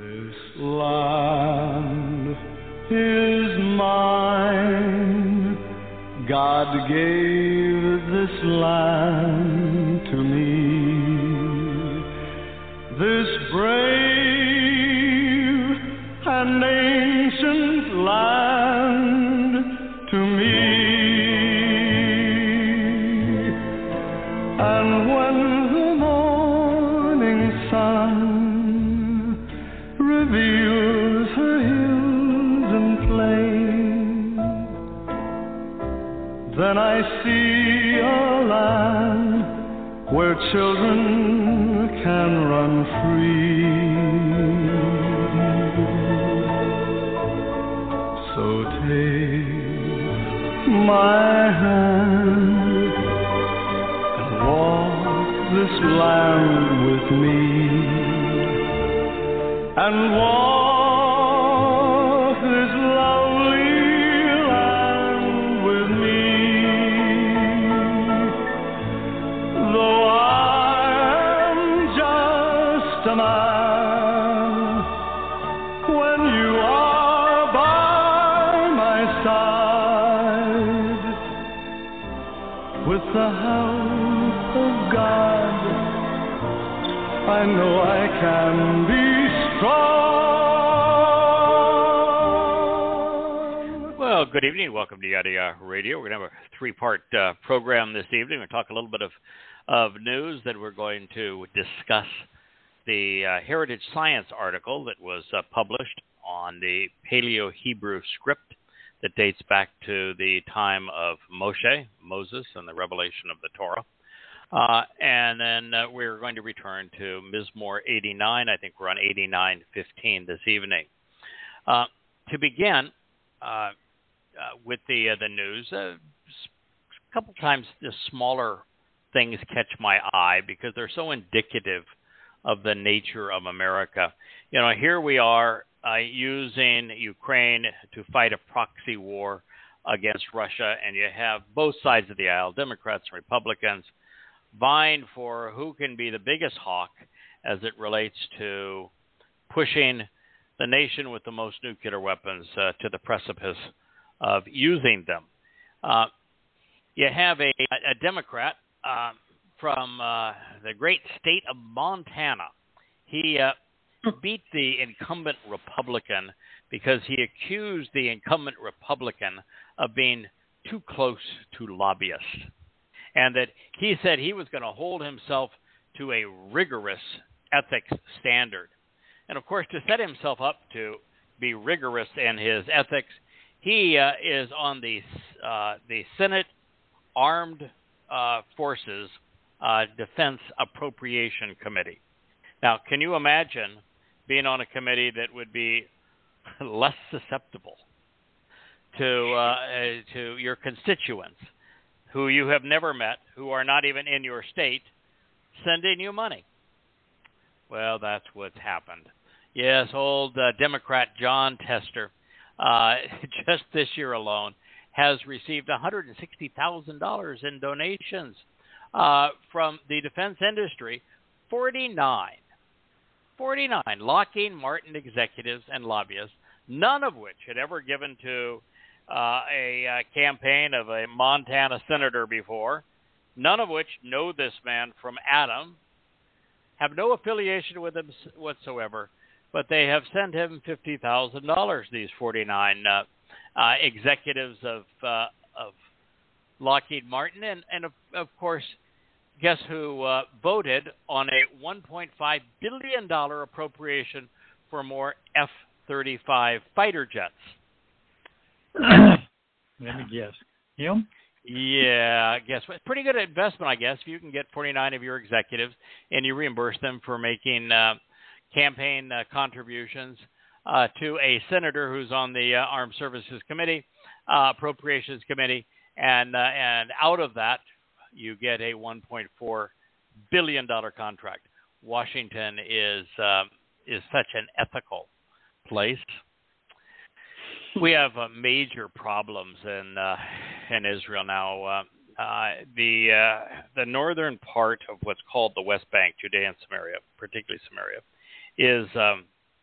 This land is mine. God gave this land to me. This brave and ancient land to me. And when the morning sun reveals her hills and plains, then I see a land where children can run free. So take my hand and walk this land with me, and walk this lovely land with me. Though I am just a man, when you are by my side, with the help of God, I know I can be strong. Well, good evening. Welcome to Yahowah Radio. We're going to have a three-part program this evening. We'll talk a little bit of news. Then we're going to discuss the Heritage Science article that was published on the Paleo-Hebrew script that dates back to the time of Moses, and the revelation of the Torah. And then we're going to return to Mizmowr 89. I think we're on 89:15 this evening. To begin with the news, a couple times the smaller things catch my eye because they're so indicative of the nature of America. You know, here we are using Ukraine to fight a proxy war against Russia, and you have both sides of the aisle, Democrats and Republicans, vying for who can be the biggest hawk as it relates to pushing the nation with the most nuclear weapons to the precipice of using them. You have a Democrat from the great state of Montana. He beat the incumbent Republican because he accused the incumbent Republican of being too close to lobbyists, and that he said he was going to hold himself to a rigorous ethics standard. And of course, to set himself up to be rigorous in his ethics, he is on the Senate Armed Forces Defense Appropriation Committee. Now, can you imagine being on a committee that would be less susceptible to your constituents, who you have never met, who are not even in your state, sending you money? Well, that's what's happened. Yes, old Democrat John Tester, just this year alone, has received $160,000 in donations from the defense industry, 49 Lockheed Martin executives and lobbyists, none of which had ever given to a campaign of a Montana senator before, none of which know this man from Adam, have no affiliation with him whatsoever, but they have sent him $50,000, these 49 executives of Lockheed Martin. And of course, guess who voted on a $1.5 billion appropriation for more F-35 fighter jets? Let me guess. Him? Yeah, guess what? Pretty good investment, I guess, if you can get 49 of your executives and you reimburse them for making campaign contributions to a senator who's on the Armed Services Committee, Appropriations Committee, and out of that, you get a $1.4 billion contract. Washington is such an ethical place. We have major problems in Israel now. The northern part of what's called the West Bank, Judea and Samaria, particularly Samaria, is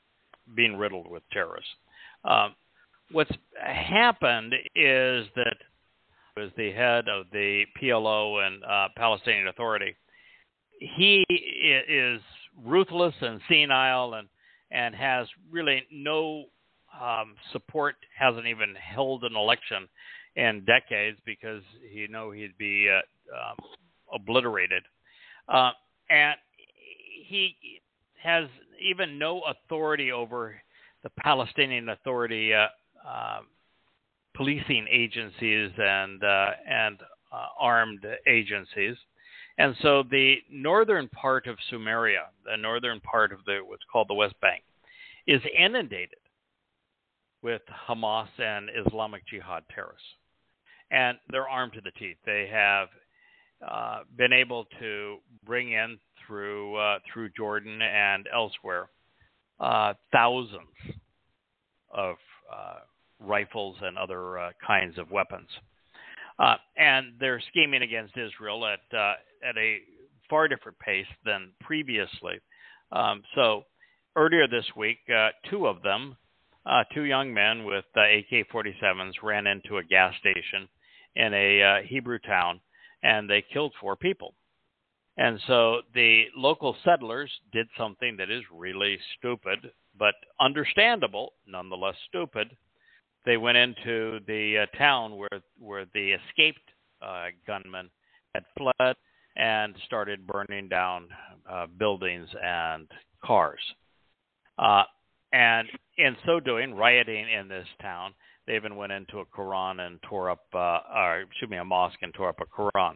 being riddled with terrorists. What's happened is that was the head of the PLO and Palestinian Authority. He is ruthless and senile and has really no support, hasn't even held an election in decades because he'd be obliterated. And he has even no authority over the Palestinian Authority policing agencies and armed agencies. And so the northern part of Sumeria, the northern part of what's called the West Bank, is inundated with Hamas and Islamic Jihad terrorists. And they're armed to the teeth. They have been able to bring in through Jordan and elsewhere thousands of rifles and other kinds of weapons. And they're scheming against Israel at a far different pace than previously. So earlier this week, two of them, two young men with AK-47s, ran into a gas station in a Hebrew town, and they killed 4 people. And so the local settlers did something that is really stupid, but understandable, nonetheless stupid. They went into the town where the escaped gunman had fled and started burning down buildings and cars. And in so doing, rioting in this town, they even went into a Quran and tore up, a mosque and tore up a Quran.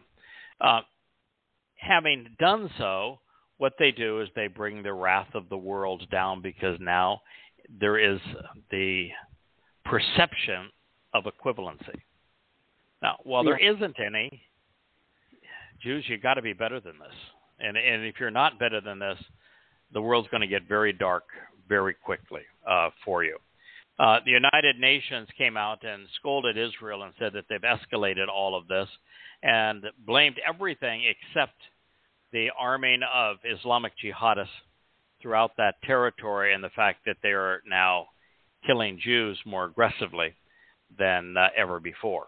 Having done so, what they do is they bring the wrath of the world down because now there is the perception of equivalency. Now, while there isn't any, Jews, you got to be better than this. And if you're not better than this, the world's going to get very dark very quickly for you. The United Nations came out and scolded Israel and said that they've escalated all of this and blamed everything except the arming of Islamic jihadists throughout that territory and the fact that they are now killing Jews more aggressively than ever before.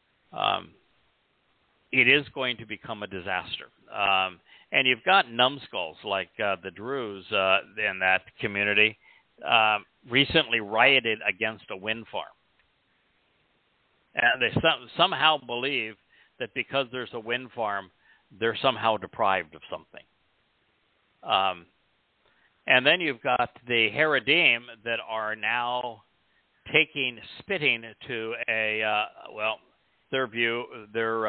It is going to become a disaster. And you've got numbskulls like the Druze in that community recently rioted against a wind farm. And they somehow believe that because there's a wind farm, they're somehow deprived of something. And then you've got the Haredim that are now spitting to their view, their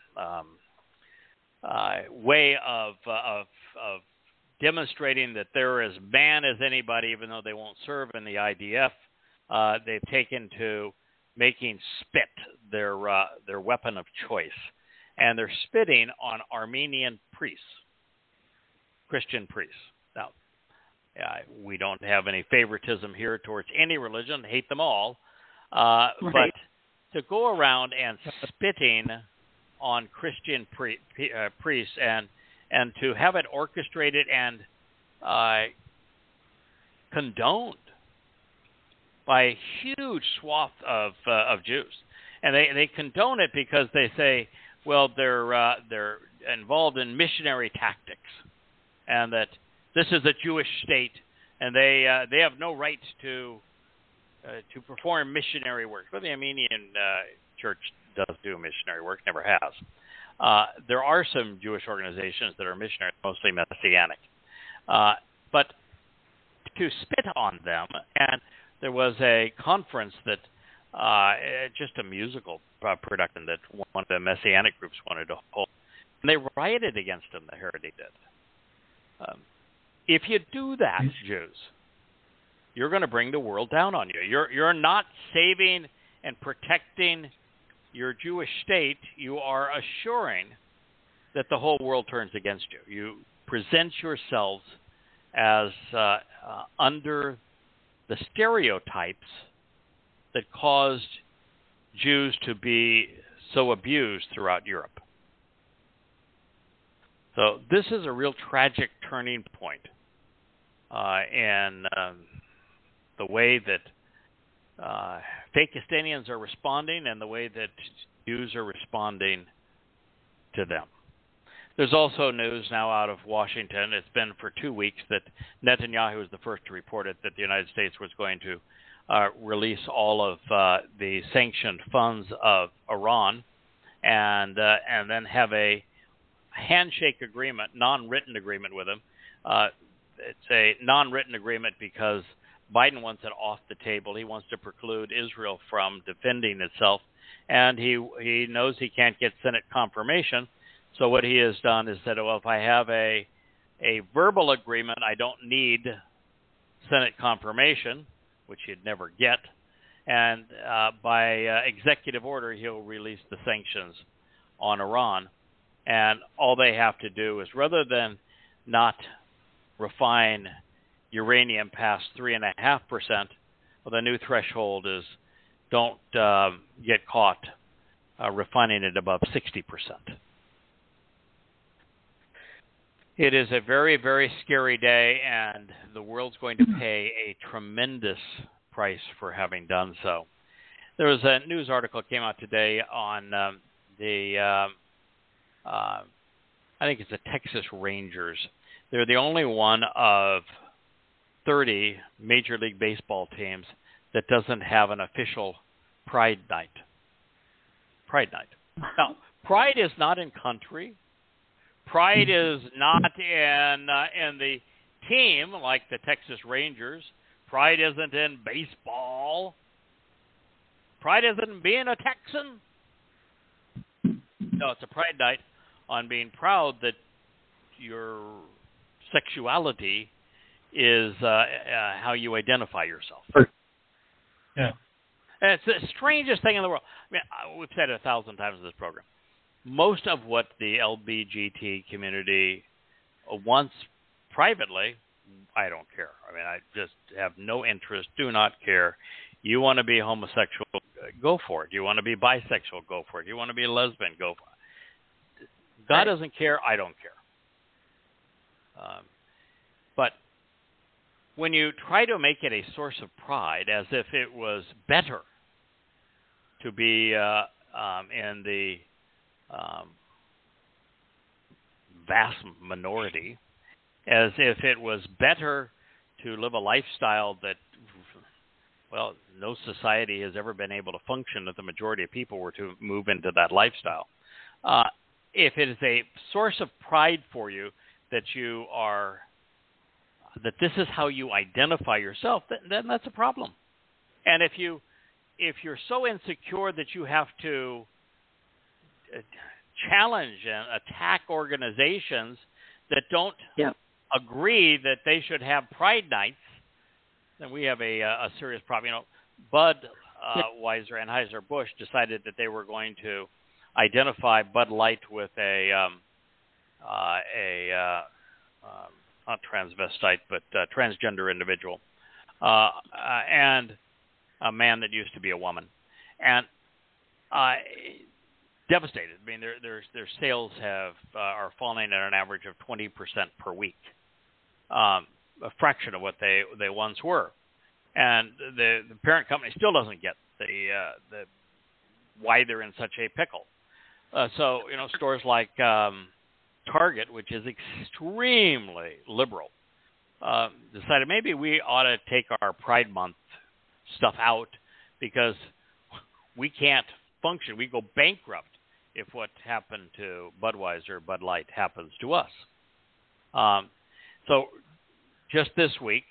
way of demonstrating that they're as man as anybody, even though they won't serve in the IDF. They've taken to making spit their weapon of choice, and they're spitting on Armenian priests, Christian priests. Now, we don't have any favoritism here towards any religion; hate them all. Right. But to go around and spitting on Christian priests and to have it orchestrated and condoned by a huge swath of Jews, and they condone it because they say, well, they're involved in missionary tactics, and that this is a Jewish state, and they have no right to perform missionary work. Well, the Armenian Church does do missionary work, never has. There are some Jewish organizations that are missionary, mostly Messianic. But to spit on them, and there was a conference that, just a musical production that one of the Messianic groups wanted to hold, and they rioted against them, the Haredim did. If you do that, Jews, you're going to bring the world down on you. You're not saving and protecting your Jewish state. You are assuring that the whole world turns against you. You present yourselves as under the stereotypes that caused Jews to be so abused throughout Europe. So this is a real tragic turning point in the way that Fakistanians are responding and the way that Jews are responding to them. There's also news now out of Washington. It's been for 2 weeks that Netanyahu was the first to report it, that the United States was going to release all of the sanctioned funds of Iran and then have a handshake agreement, non-written agreement with them. It's a non-written agreement because Biden wants it off the table. He wants to preclude Israel from defending itself, and he knows he can't get Senate confirmation. So what he has done is said, well, if I have a verbal agreement, I don't need Senate confirmation, which he'd never get, and by executive order, he'll release the sanctions on Iran. And all they have to do is, rather than not refine uranium past 3.5%, well, the new threshold is don't get caught refining it above 60%. It is a very, very scary day, and the world's going to pay a tremendous price for having done so. There was a news article that came out today on I think it's the Texas Rangers. They're the only one of 30 Major League Baseball teams that doesn't have an official Pride Night. Pride Night. Now, pride is not in country. Pride is not in the team like the Texas Rangers. Pride isn't in baseball. Pride isn't in being a Texan. No, it's a Pride Night on being proud that your sexuality is how you identify yourself. Yeah. And it's the strangest thing in the world. I mean, we've said it 1,000 times in this program. Most of what the LBGT community wants privately, I don't care. I mean, I just have no interest, do not care. You want to be homosexual, go for it. You want to be bisexual, go for it. You want to be a lesbian, go for it. God doesn't care, I don't care. But when you try to make it a source of pride, as if it was better to be in the vast minority, as if it was better to live a lifestyle that, well, no society has ever been able to function if the majority of people were to move into that lifestyle. If it is a source of pride for you that you are, that this is how you identify yourself, then that's a problem. And if you're so insecure that you have to challenge and attack organizations that don't agree that they should have Pride Nights, then we have a serious problem. You know, Budweiser and Anheuser-Busch decided that they were going to identify Bud Light with not transvestite, but transgender individual, and a man that used to be a woman, and devastated. I mean, their sales are falling at an average of 20% per week, a fraction of what they once were, and the parent company still doesn't get the why they're in such a pickle. So, you know, stores like Target, which is extremely liberal, decided maybe we ought to take our Pride Month stuff out because we can't function. We go bankrupt if what happened to Budweiser, Bud Light happens to us. So just this week,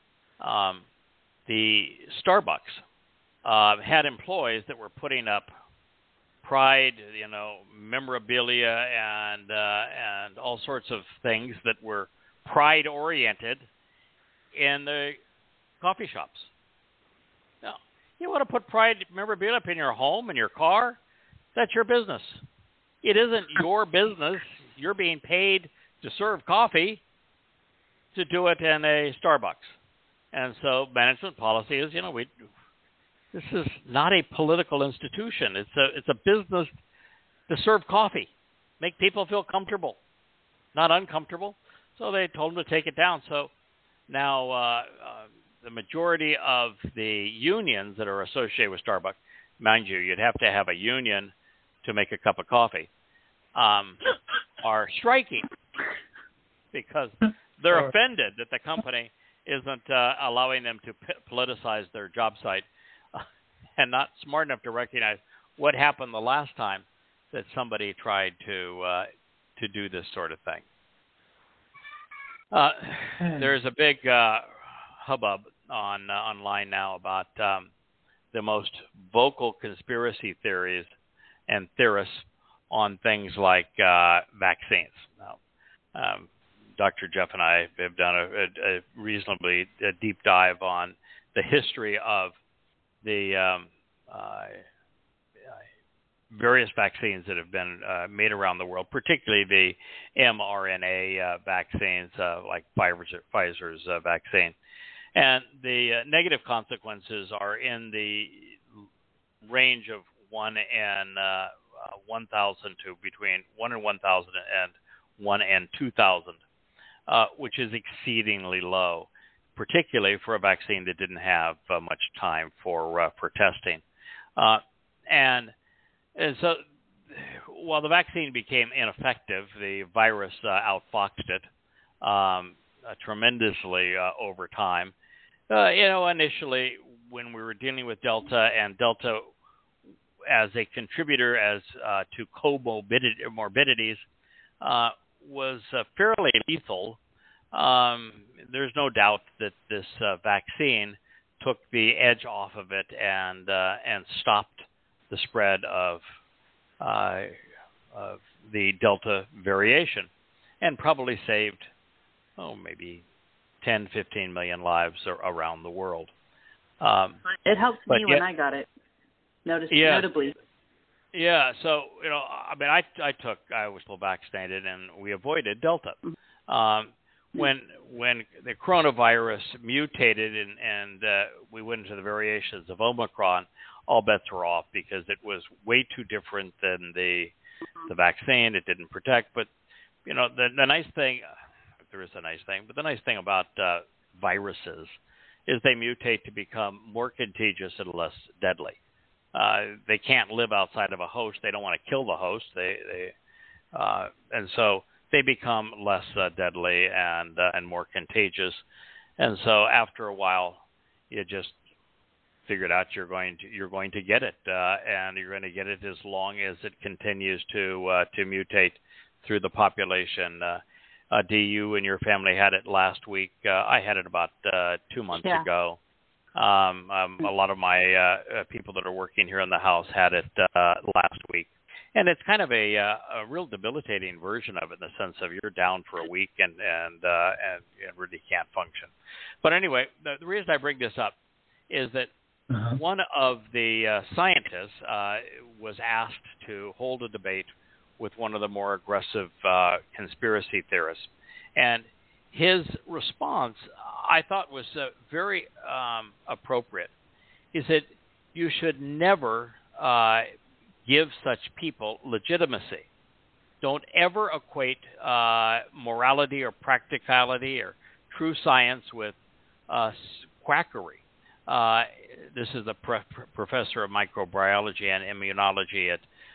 the Starbucks had employees that were putting up Pride, you know, memorabilia and all sorts of things that were Pride oriented in the coffee shops. Now, you want to put Pride memorabilia up in your home, in your car? That's your business. It isn't your business. You're being paid to serve coffee to do it in a Starbucks. And so management policy is, you know, this is not a political institution. It's a business to serve coffee, make people feel comfortable, not uncomfortable. So they told them to take it down. So now the majority of the unions that are associated with Starbucks, mind you, you'd have to have a union to make a cup of coffee, are striking because they're offended that the company isn't allowing them to politicize their job site and not smart enough to recognize what happened the last time that somebody tried to do this sort of thing. There's a big hubbub online now about the most vocal conspiracy theories and theorists on things like vaccines. Now, Dr. Jeff and I have done a reasonably deep dive on the history of the various vaccines that have been made around the world, particularly the mRNA vaccines like Pfizer's vaccine. And the negative consequences are in the range of 1 and 1,000 to between 1 and 1,000 and 1 and 2,000, which is exceedingly low, particularly for a vaccine that didn't have much time for testing. And so while the vaccine became ineffective, the virus outfoxed it tremendously over time. Initially when we were dealing with Delta, and Delta as a contributor as to comorbidities was fairly lethal. There's no doubt that this vaccine took the edge off of it and stopped the spread of the Delta variation, and probably saved, maybe 10, 15 million lives around the world. It helped me when I got it, notably. Yeah, so, I was still vaccinated, and we avoided Delta. When the coronavirus mutated and we went into the variations of Omicron, all bets were off because it was way too different than the vaccine. It didn't protect. But, the nice thing, there is a nice thing, but the nice thing about viruses is they mutate to become more contagious and less deadly. They can't live outside of a host. They don't want to kill the host. And so they become less deadly and more contagious. And so after a while, you just figured out you're going to get it, and you're going to get it as long as it continues to mutate through the population. You and your family had it last week. I had it about 2 months ago. A lot of my people that are working here in the house had it last week. And it's kind of a real debilitating version of it, in the sense of you're down for a week and really can't function. But anyway, the reason I bring this up is that one of the scientists was asked to hold a debate with one of the more aggressive conspiracy theorists. And his response, I thought, was very appropriate. He said, you should never give such people legitimacy. Don't ever equate morality or practicality or true science with quackery. This is a professor of microbiology and immunology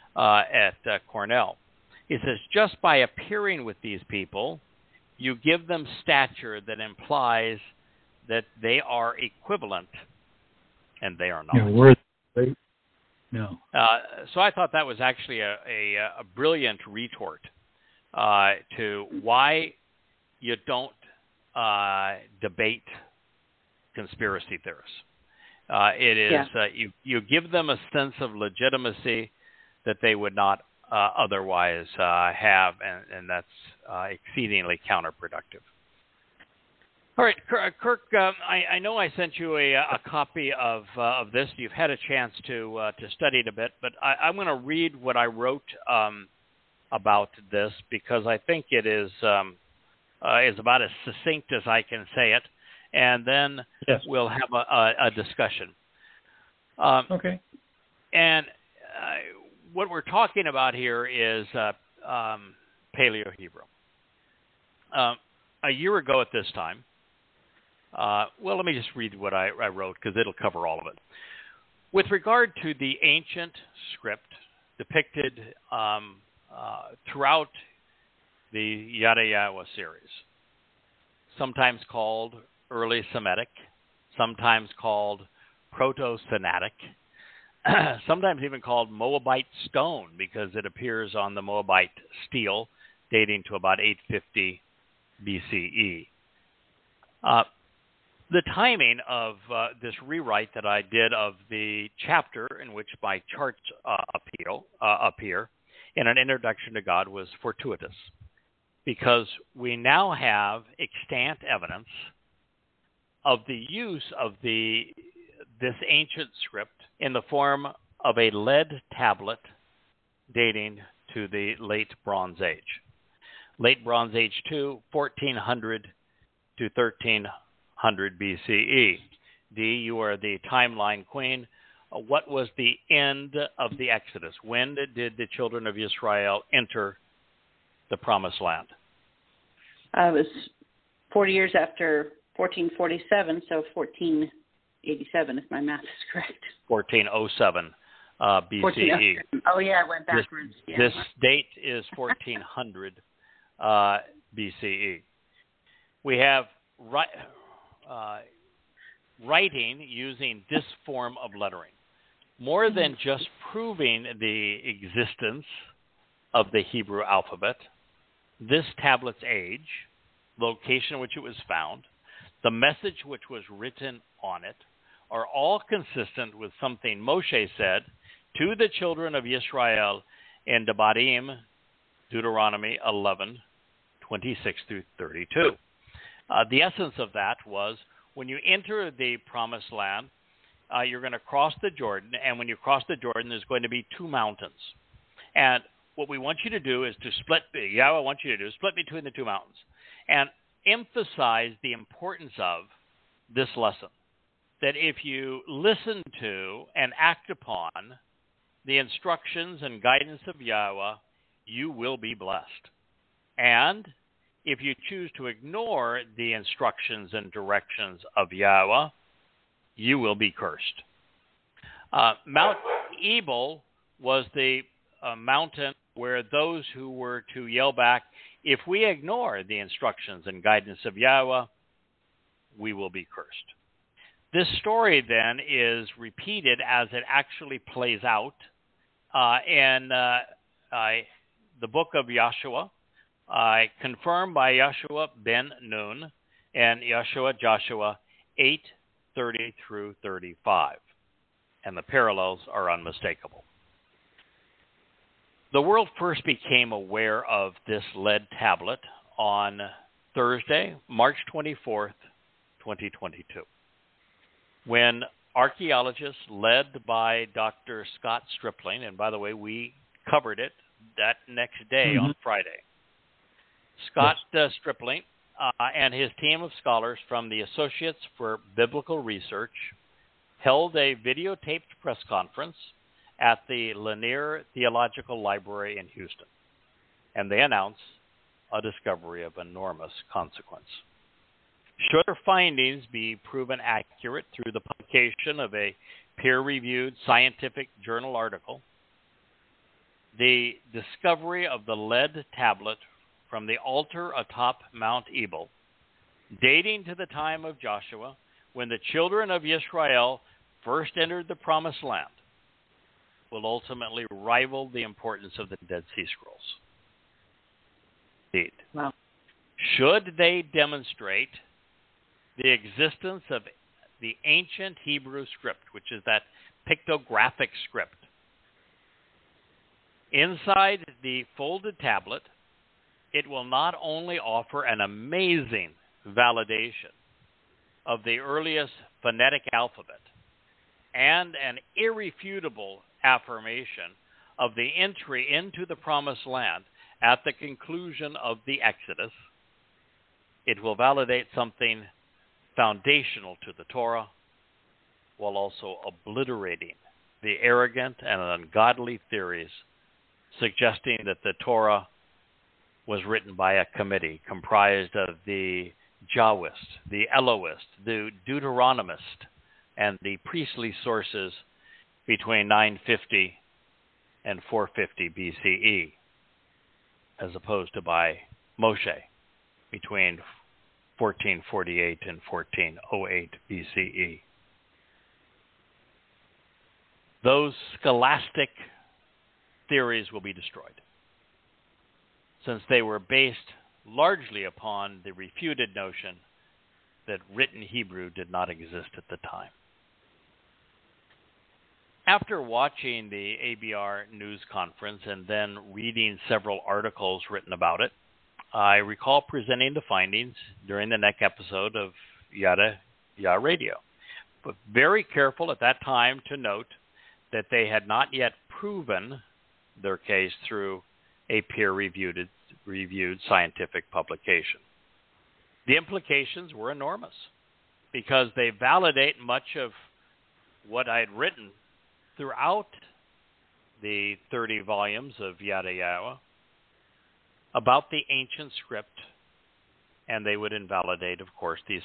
at Cornell. He says, just by appearing with these people, you give them stature that implies that they are equivalent, and they are not. No. So I thought that was actually a brilliant retort to why you don't debate conspiracy theorists. It is you give them a sense of legitimacy that they would not otherwise have, and that's exceedingly counterproductive. All right, Kirk, I know I sent you a copy of this. You've had a chance to study it a bit, but I'm going to read what I wrote about this, because I think it is about as succinct as I can say it, and then we'll have a discussion. Okay. And what we're talking about here is Paleo-Hebrew. A year ago at this time, well, let me just read what I wrote because it'll cover all of it. With regard to the ancient script depicted throughout the Yahowah series, sometimes called early Semitic, sometimes called proto-Sinaitic, sometimes even called Moabite stone because it appears on the Moabite stele dating to about 850 BCE. The timing of this rewrite that I did of the chapter in which my charts appear in an introduction to God was fortuitous, because we now have extant evidence of the use of this ancient script in the form of a lead tablet dating to the late Bronze Age. Late Bronze Age 2, 1400 to 1300 BCE. Dee, you are the timeline queen. What was the end of the Exodus? When did the children of Israel enter the Promised Land? It was 40 years after 1447, so 1487, if my math is correct. 1407 BCE. Oh, yeah, I went backwards. This date is 1400 BCE. We have writing using this form of lettering. More than just proving the existence of the Hebrew alphabet, this tablet's age, location in which it was found, the message which was written on it, are all consistent with something Moshe said to the children of Israel in Dabarym, Deuteronomy 11, 26 through 32. The essence of that was, when you enter the Promised Land, you're going to cross the Jordan, and when you cross the Jordan, there's going to be two mountains. And what we want you to do is to split between the two mountains and emphasize the importance of this lesson, that if you listen to and act upon the instructions and guidance of Yahowah, you will be blessed. And if you choose to ignore the instructions and directions of Yahowah, you will be cursed. Mount Ebal was the mountain where those who were to yell back, if we ignore the instructions and guidance of Yahowah, we will be cursed. This story then is repeated as it actually plays out in the book of Joshua, confirmed by Joshua ben Nun and Joshua 8:30 through 35. And the parallels are unmistakable. The world first became aware of this lead tablet on Thursday, March 24th, 2022, when archaeologists led by Dr. Scott Stripling, and by the way, we covered it that next day on Friday. Scott Stripling and his team of scholars from the Associates for Biblical Research held a videotaped press conference at the Lanier Theological Library in Houston, and they announced a discovery of enormous consequence. Should their findings be proven accurate through the publication of a peer-reviewed scientific journal article, the discovery of the lead tablet from the altar atop Mount Ebal, dating to the time of Joshua, when the children of Israel first entered the Promised Land, will ultimately rival the importance of the Dead Sea Scrolls. Indeed. Wow. Should they demonstrate the existence of the ancient Hebrew script, which is that pictographic script, inside the folded tablet, it will not only offer an amazing validation of the earliest phonetic alphabet and an irrefutable affirmation of the entry into the Promised Land at the conclusion of the Exodus, it will validate something foundational to the Torah, while also obliterating the arrogant and ungodly theories suggesting that the Torah was written by a committee comprised of the Jahwist, the Elohist, the Deuteronomist, and the priestly sources between 950 and 450 BCE, as opposed to by Moshe between 1448 and 1408 BCE. Those scholastic theories will be destroyed, since they were based largely upon the refuted notion that written Hebrew did not exist at the time. After watching the ABR news conference and then reading several articles written about it, I recall presenting the findings during the next episode of Yahowah Radio, but very careful at that time to note that they had not yet proven their case through a peer-reviewed scientific publication. The implications were enormous because they validate much of what I had written throughout the 30 volumes of Yahowah about the ancient script, and they would invalidate, of course, the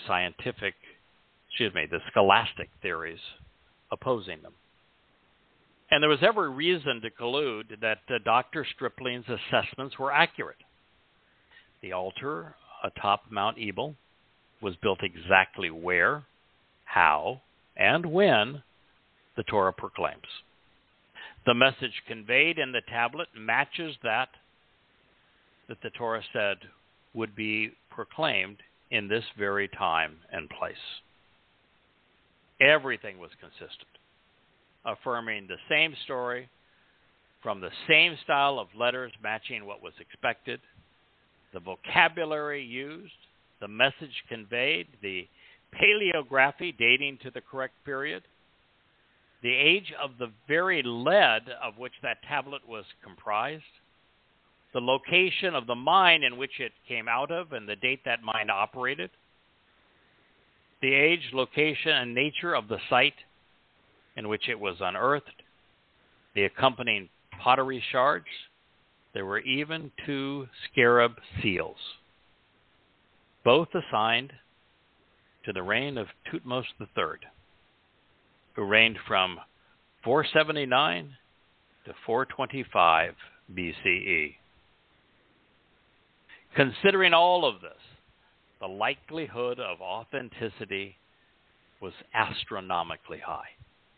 scholastic theories opposing them. And there was every reason to conclude that Dr. Stripling's assessments were accurate. The altar atop Mount Ebal was built exactly where, how, and when the Torah proclaims. The message conveyed in the tablet matches that the Torah said would be proclaimed in this very time and place. Everything was consistent, affirming the same story from the same style of letters matching what was expected, the vocabulary used, the message conveyed, the paleography dating to the correct period, the age of the very lead of which that tablet was comprised, the location of the mine in which it came out of and the date that mine operated, the age, location, and nature of the site in which it was unearthed, the accompanying pottery shards. There were even 2 scarab seals, both assigned to the reign of Thutmose III, who reigned from 479 to 425 BCE. Considering all of this, the likelihood of authenticity was astronomically high.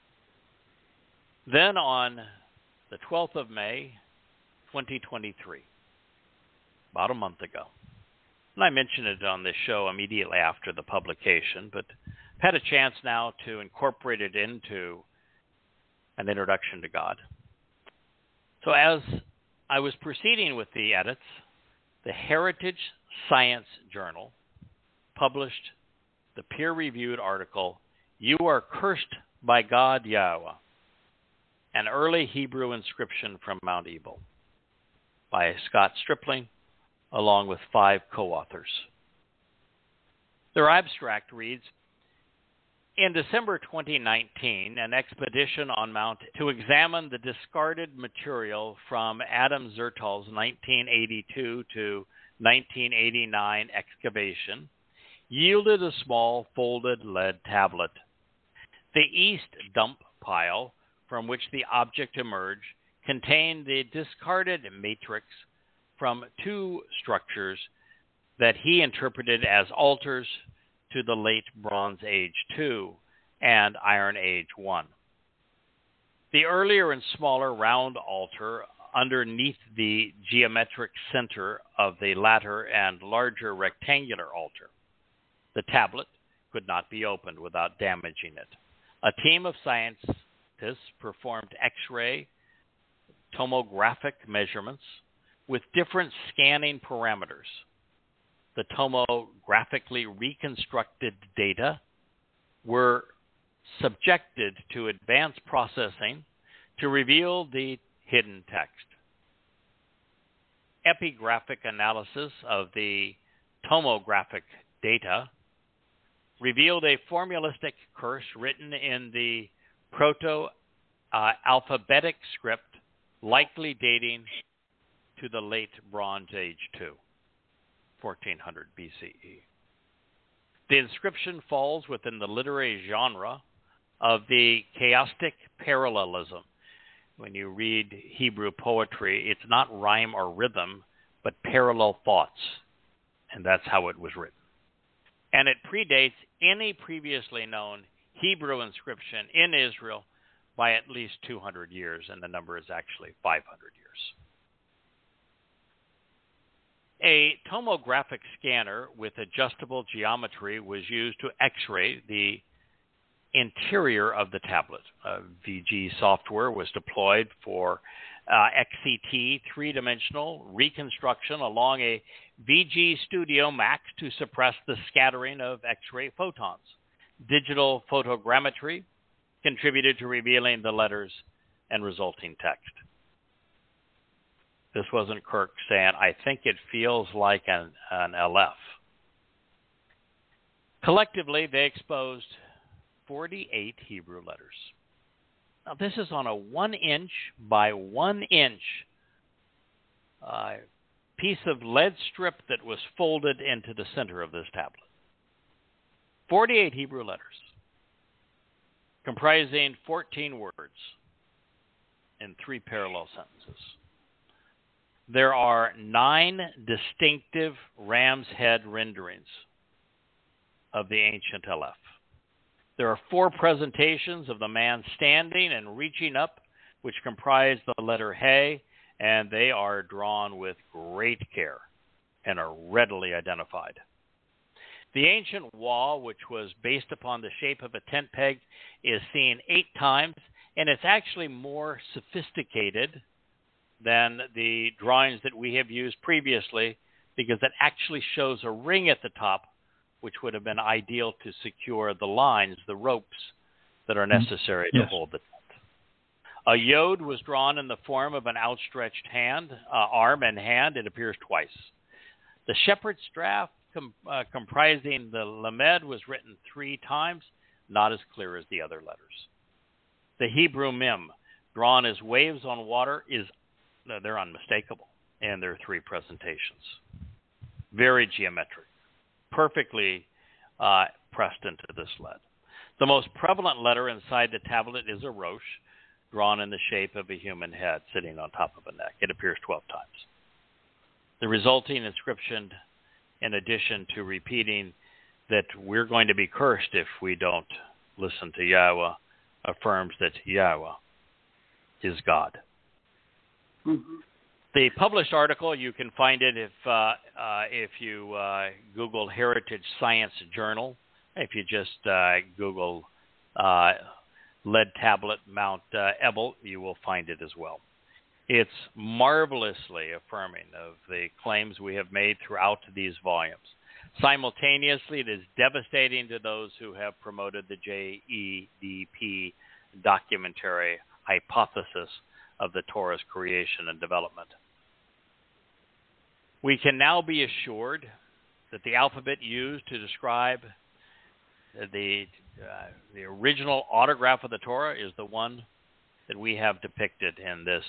Then on the 12th of May, 2023, about a month ago, and I mentioned it on this show immediately after the publication, but I've had a chance now to incorporate it into an introduction to God. So as I was proceeding with the edits, the Heritage Science Journal published the peer-reviewed article, "You Are Cursed by God, Yahowah, an Early Hebrew Inscription from Mount Ebal," by Scott Stripling, along with 5 co-authors. Their abstract reads, "In December 2019, an expedition on Mount to examine the discarded material from Adam Zertal's 1982 to 1989 excavation yielded a small folded lead tablet. The east dump pile from which the object emerged contained the discarded matrix from 2 structures that he interpreted as altars to the late Bronze Age II and Iron Age I. The earlier and smaller round altar underneath the geometric center of the latter and larger rectangular altar. The tablet could not be opened without damaging it. A team of scientists performed X-ray tomographic measurements with different scanning parameters. The tomographically reconstructed data were subjected to advanced processing to reveal the hidden text. Epigraphic analysis of the tomographic data revealed a formulistic curse written in the proto-alphabetic script, likely dating to the late Bronze Age II, 1400 BCE. The inscription falls within the literary genre of the chaotic parallelism. When you read Hebrew poetry, it's not rhyme or rhythm, but parallel thoughts, and that's how it was written. And it predates any previously known Hebrew inscription in Israel by at least 200 years, and the number is actually 500 years. A tomographic scanner with adjustable geometry was used to X-ray the interior of the tablet. VG software was deployed for XCT three-dimensional reconstruction along a VG Studio Max to suppress the scattering of X-ray photons. Digital photogrammetry contributed to revealing the letters and resulting text. This wasn't Kirk saying, I think it feels like an LF. Collectively, they exposed 48 Hebrew letters. Now, this is on a 1-inch by 1-inch piece of lead strip that was folded into the center of this tablet. 48 Hebrew letters, comprising 14 words in 3 parallel sentences. There are 9 distinctive ram's head renderings of the ancient Aleph. There are 4 presentations of the man standing and reaching up, which comprise the letter He, and they are drawn with great care and are readily identified. The ancient wall, which was based upon the shape of a tent peg, is seen 8 times, and it's actually more sophisticated than the drawings that we have used previously, because it actually shows a ring at the top, which would have been ideal to secure the lines, the ropes that are necessary to hold the tent. A yod was drawn in the form of an outstretched hand, arm and hand. It appears twice. The shepherd's staff comprising the lamed was written 3 times, not as clear as the other letters. The Hebrew mem, drawn as waves on water, they're unmistakable in their 3 presentations. Very geometric, perfectly pressed into this lead. The most prevalent letter inside the tablet is a rosh, drawn in the shape of a human head sitting on top of a neck. It appears 12 times. The resulting inscription, in addition to repeating that we're going to be cursed if we don't listen to Yahowah, affirms that Yahowah is God. Mm-hmm. The published article, you can find it if you Google Heritage Science Journal. If you just Google lead tablet Mount Ebal, you will find it as well. It's marvelously affirming of the claims we have made throughout these volumes. Simultaneously, it is devastating to those who have promoted the JEDP documentary hypothesis of the Torah's creation and development. We can now be assured that the alphabet used to describe the original autograph of the Torah is the one that we have depicted in this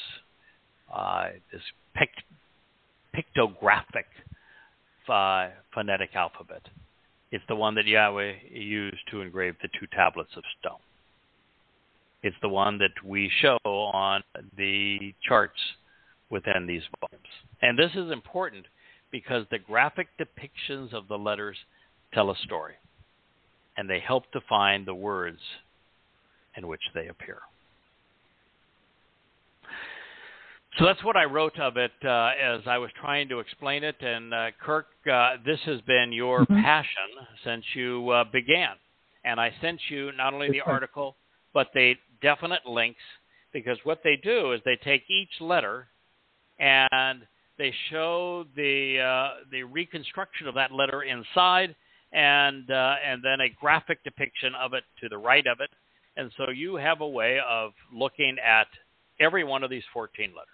pictographic phonetic alphabet. It's the one that Yahweh used to engrave the 2 tablets of stone. It's the one that we show on the charts within these volumes. And this is important because the graphic depictions of the letters tell a story, and they help define the words in which they appear. So that's what I wrote of it as I was trying to explain it. And Kirk, this has been your passion since you began. And I sent you not only the article, but the definite links, because what they do is they take each letter and they show the reconstruction of that letter inside, and then a graphic depiction of it to the right of it. And so you have a way of looking at every one of these 14 letters.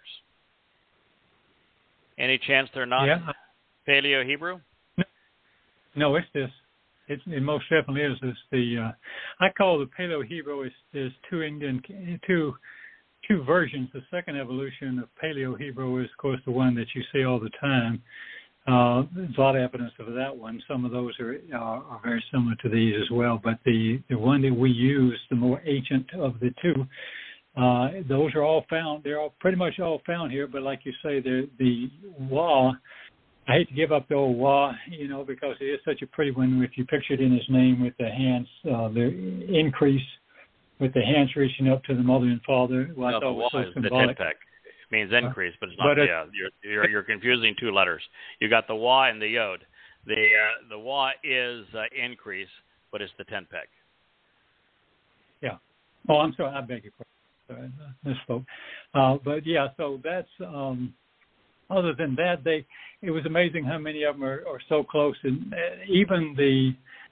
Any chance they're not Paleo-Hebrew? No, it's this. It most definitely is. It's the I call the Paleo-Hebrew is two versions. The second evolution of Paleo-Hebrew is, of course, the one that you see all the time. There's a lot of evidence of that one. Some of those are very similar to these as well. But the one that we use, the more ancient of the two, those are all found. They're all pretty much all found here. But like you say, the Wah, I hate to give up the old Wah, because it is such a pretty one. If you picture it in his name with the hands, the increase with the hands reaching up to the mother and father. Well, I thought was so symbolic. The means increase, but it's not. You're confusing two letters. You got the Wah and the Yod. The Wah is increase, but it's the 10 peg. Yeah. Oh, I'm sorry. I beg your pardon. Misspoke. But yeah, so that's. Other than that, it was amazing how many of them are so close, and even the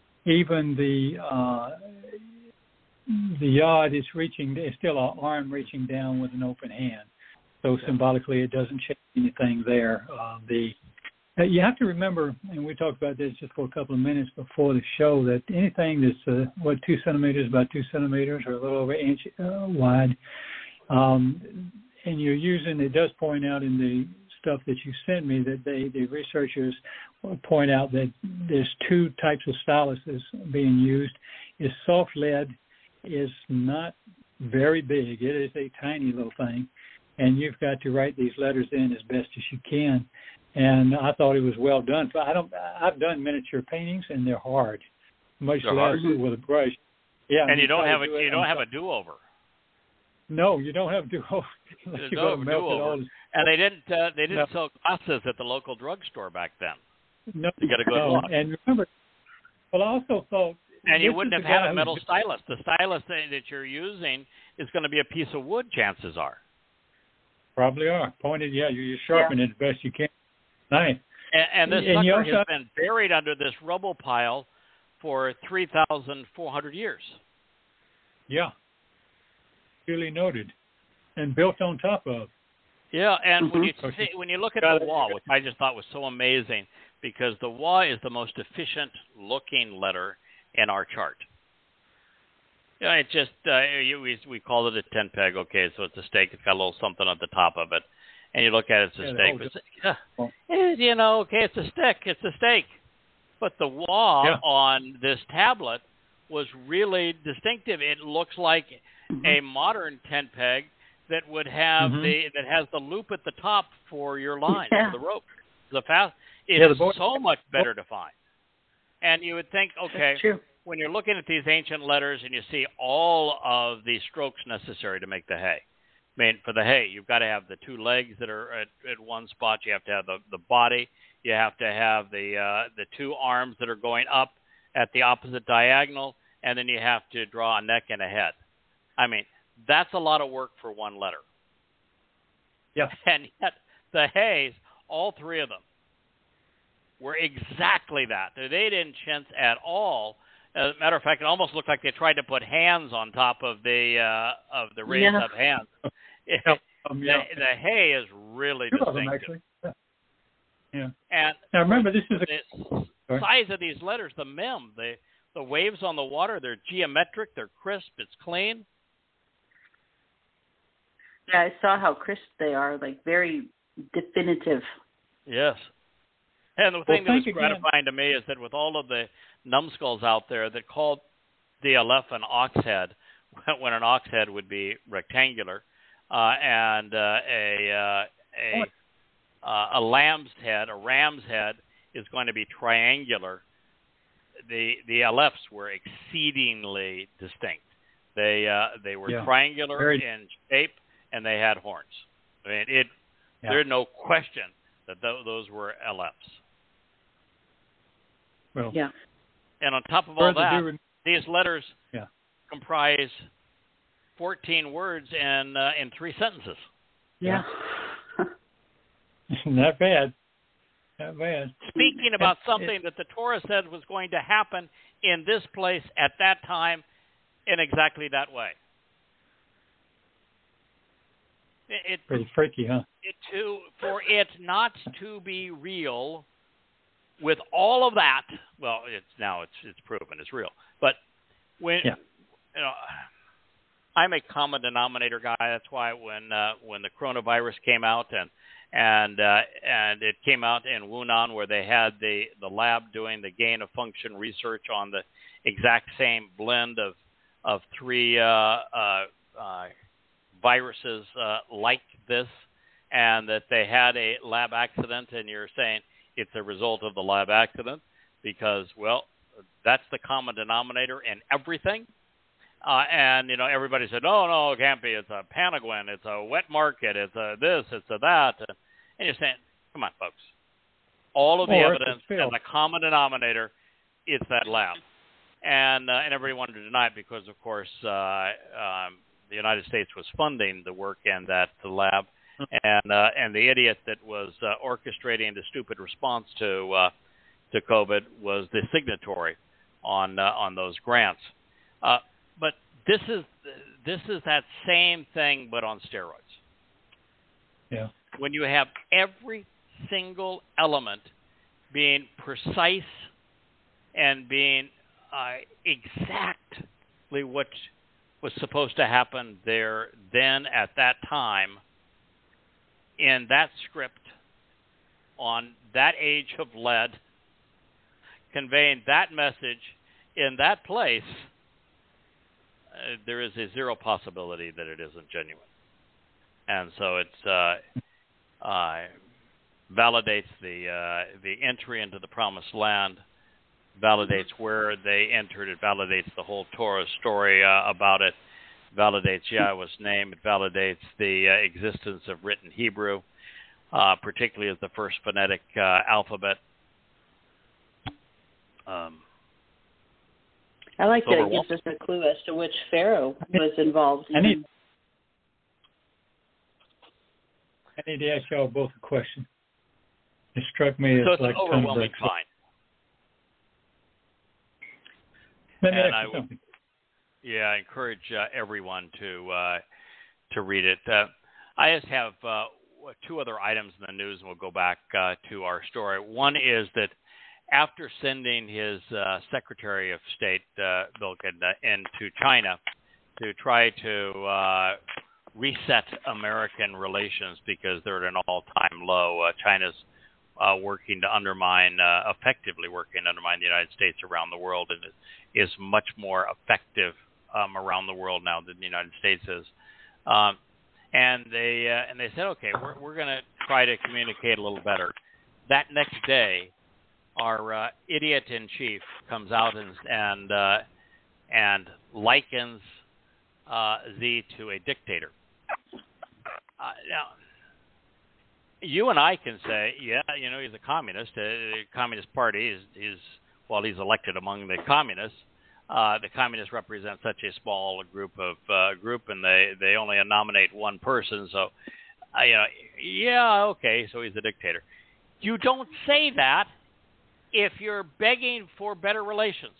Yod is reaching. It's still an arm reaching down with an open hand. So symbolically, it doesn't change anything there. You have to remember, and we talked about this just for a couple of minutes before the show, that anything that's 2 centimeters by 2 centimeters or a little over an inch wide, and you're using, it does point out in the stuff that you sent me that the researchers point out that there's 2 types of styluses being used. Soft lead is not very big. It is a tiny little thing. And you've got to write these letters in as best as you can. And I thought it was well done. I've done miniature paintings, and they're hard, much less with a brush. Yeah, and you don't have a do-over. No, you don't have a do-over. There's no do-over. And they didn't sell glasses at the local drugstore back then. No, you got a good look. And remember, well, I also thought. And you wouldn't have had a metal stylus. The stylus that you're using is going to be a piece of wood. Chances are. Probably are. Pointed, you sharpen it as best you can. Nice. And this sucker has been buried under this rubble pile for 3,400 years. Yeah. Duly noted. And built on top of. Yeah, and when you look at the Wah, which I just thought was so amazing, because the Wah is the most efficient looking letter in our chart. Yeah, it just we call it a 10 peg. Okay, so it's a stake. It's got a little something at the top of it, and you look at it, it's a stake. It's a stick. It's a stake. But the Wah on this tablet was really distinctive. It looks like a modern 10 peg that would have that has the loop at the top for your line for the rope. It's so much better defined. And you would think, okay, when you're looking at these ancient letters and you see all of the strokes necessary to make the hay. I mean, for the hay, you've got to have the 2 legs that are at one spot. You have to have the body. You have to have the 2 arms that are going up at the opposite diagonal, and then you have to draw a neck and a head. I mean, that's a lot of work for one letter. Yeah. And yet the hays, all 3 of them, were exactly that. They didn't chintz at all. As a matter of fact, it almost looked like they tried to put hands on top of the raised up hands. The hay is really distinctive. Yeah. And now remember, this is the size of these letters. The mem, the waves on the water, they're geometric, they're crisp, it's clean. Yeah, I saw how crisp they are, like very definitive. Yes. And the thing that was gratifying to me is that with all of the numbskulls out there that called the Aleph an ox head, when an ox head would be rectangular, and a lamb's head, a ram's head, is going to be triangular. The Alephs were exceedingly distinct. They were triangular in shape, and they had horns. I mean, there's no question that those were Alephs. Well, and on top of all that, these letters comprise 14 words in 3 sentences. Yeah. Not bad. Not bad. Speaking about something that the Torah said was going to happen in this place at that time in exactly that way. Pretty freaky, huh? For it not to be real with all of that, well, it's proven it's real. But when I'm a common denominator guy. That's why when the coronavirus came out and it came out in Wunan where they had the lab doing the gain of function research on the exact same blend of three viruses like this, and that they had a lab accident, and you're saying it's a result of the lab accident because, well, that's the common denominator in everything. And, everybody said, no, it can't be. It's a panaguin. It's a wet market. It's a this. It's a that. And you're saying, come on, folks. All of the evidence and the common denominator is that lab. And everybody wanted to deny it because, of course, the United States was funding the work in that lab. And the idiot that was orchestrating the stupid response to COVID was the signatory on those grants. But this is that same thing, but on steroids. Yeah. When you have every single element being precise and being exactly what was supposed to happen there then at that time in that script on that age of lead, conveying that message in that place, there is a zero possibility that it isn't genuine. And so it validates the entry into the promised land, validates where they entered, it validates the whole Torah story about it, validates Yahowah's name, it validates the existence of written Hebrew, particularly as the first phonetic alphabet. I like that it gives us a clue as to which pharaoh was involved. I need to ask y'all both a question. It struck me as like overwhelming fine. Let me ask you something. I encourage everyone to read it. I just have two other items in the news, and we'll go back to our story. One is that after sending his Secretary of State, Bilkin, into China to try to reset American relations because they're at an all-time low, China's effectively working to undermine the United States around the world, and is much more effective around the world now than the United States is. And they said, okay, we're going to try to communicate a little better. That next day, our idiot in chief comes out and likens Z to a dictator. Now, you and I can say, he's a communist. The Communist Party he's elected among the communists. The communists represent such a small group, and they only nominate one person. So, okay, so he's a dictator. You don't say that if you're begging for better relations.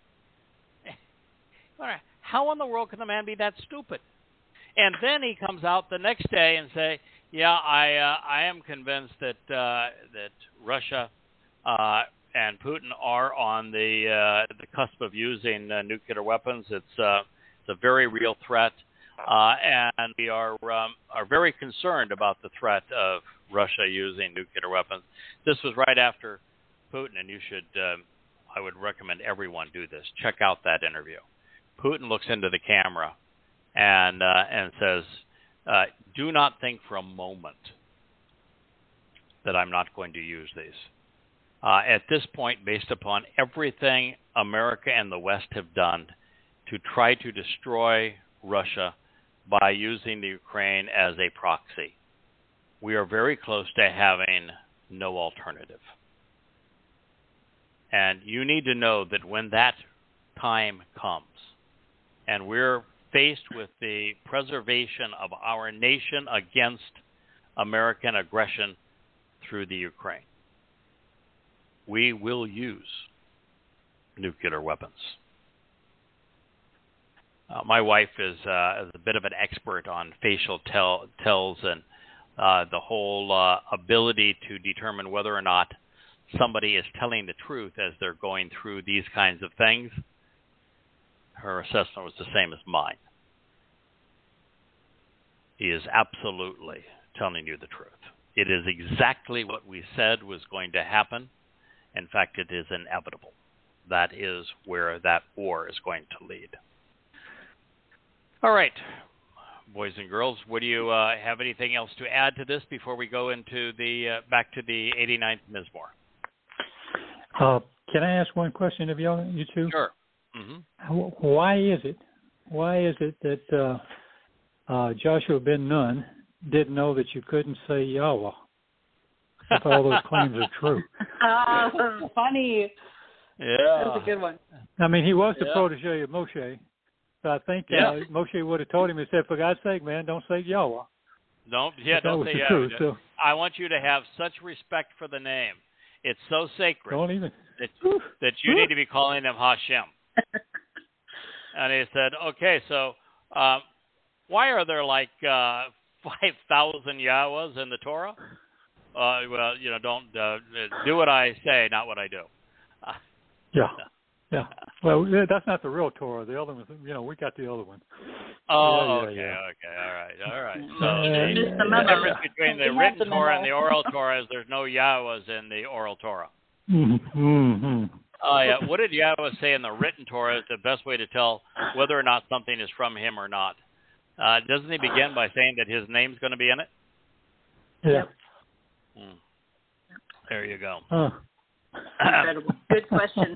How in the world can a man be that stupid? And then he comes out the next day and say, I am convinced that Russia and Putin are on the cusp of using nuclear weapons. It's a very real threat, and we are very concerned about the threat of Russia using nuclear weapons. This was right after Putin, and you should, I would recommend everyone do this. Check out that interview. Putin looks into the camera and says, do not think for a moment that I'm not going to use these. At this point, based upon everything America and the West have done to try to destroy Russia by using the Ukraine as a proxy, we are very close to having no alternative. And you need to know that when that time comes and we're faced with the preservation of our nation against American aggression through the Ukraine, we will use nuclear weapons. My wife is a bit of an expert on facial tells and the whole ability to determine whether or not somebody is telling the truth as they're going through these kinds of things. Her assessment was the same as mine. He is absolutely telling you the truth. It is exactly what we said was going to happen. In fact, it is inevitable. That is where that war is going to lead. All right, boys and girls, would you have anything else to add to this before we go into the back to the 89th Mizmowr? Can I ask one question of you two? Sure. Mm-hmm. Why is it that Joshua ben Nun didn't know that you couldn't say Yahowah if all those claims are true? Oh, funny. Yeah. That's a good one. I mean, he was the protege of Moshe. So I think Moshe would have told him and said, for God's sake, man, don't say Yahowah. Don't say Yahowah. So I want you to have such respect for the name. It's so sacred that you need to be calling him Hashem. And he said, okay, so why are there like 5,000 Yahwehs in the Torah? Well, don't do what I say, not what I do. Yeah. Well, that's not the real Torah. The other one, we got the other one. Oh, okay. All right. So the difference between the written Torah and the oral Torah is there's no Yahwehs in the oral Torah. Mm-hmm. What did Yahweh say in the written Torah is the best way to tell whether or not something is from him or not? Doesn't he begin by saying that his name's going to be in it? Yeah. There you go. Incredible. Good question.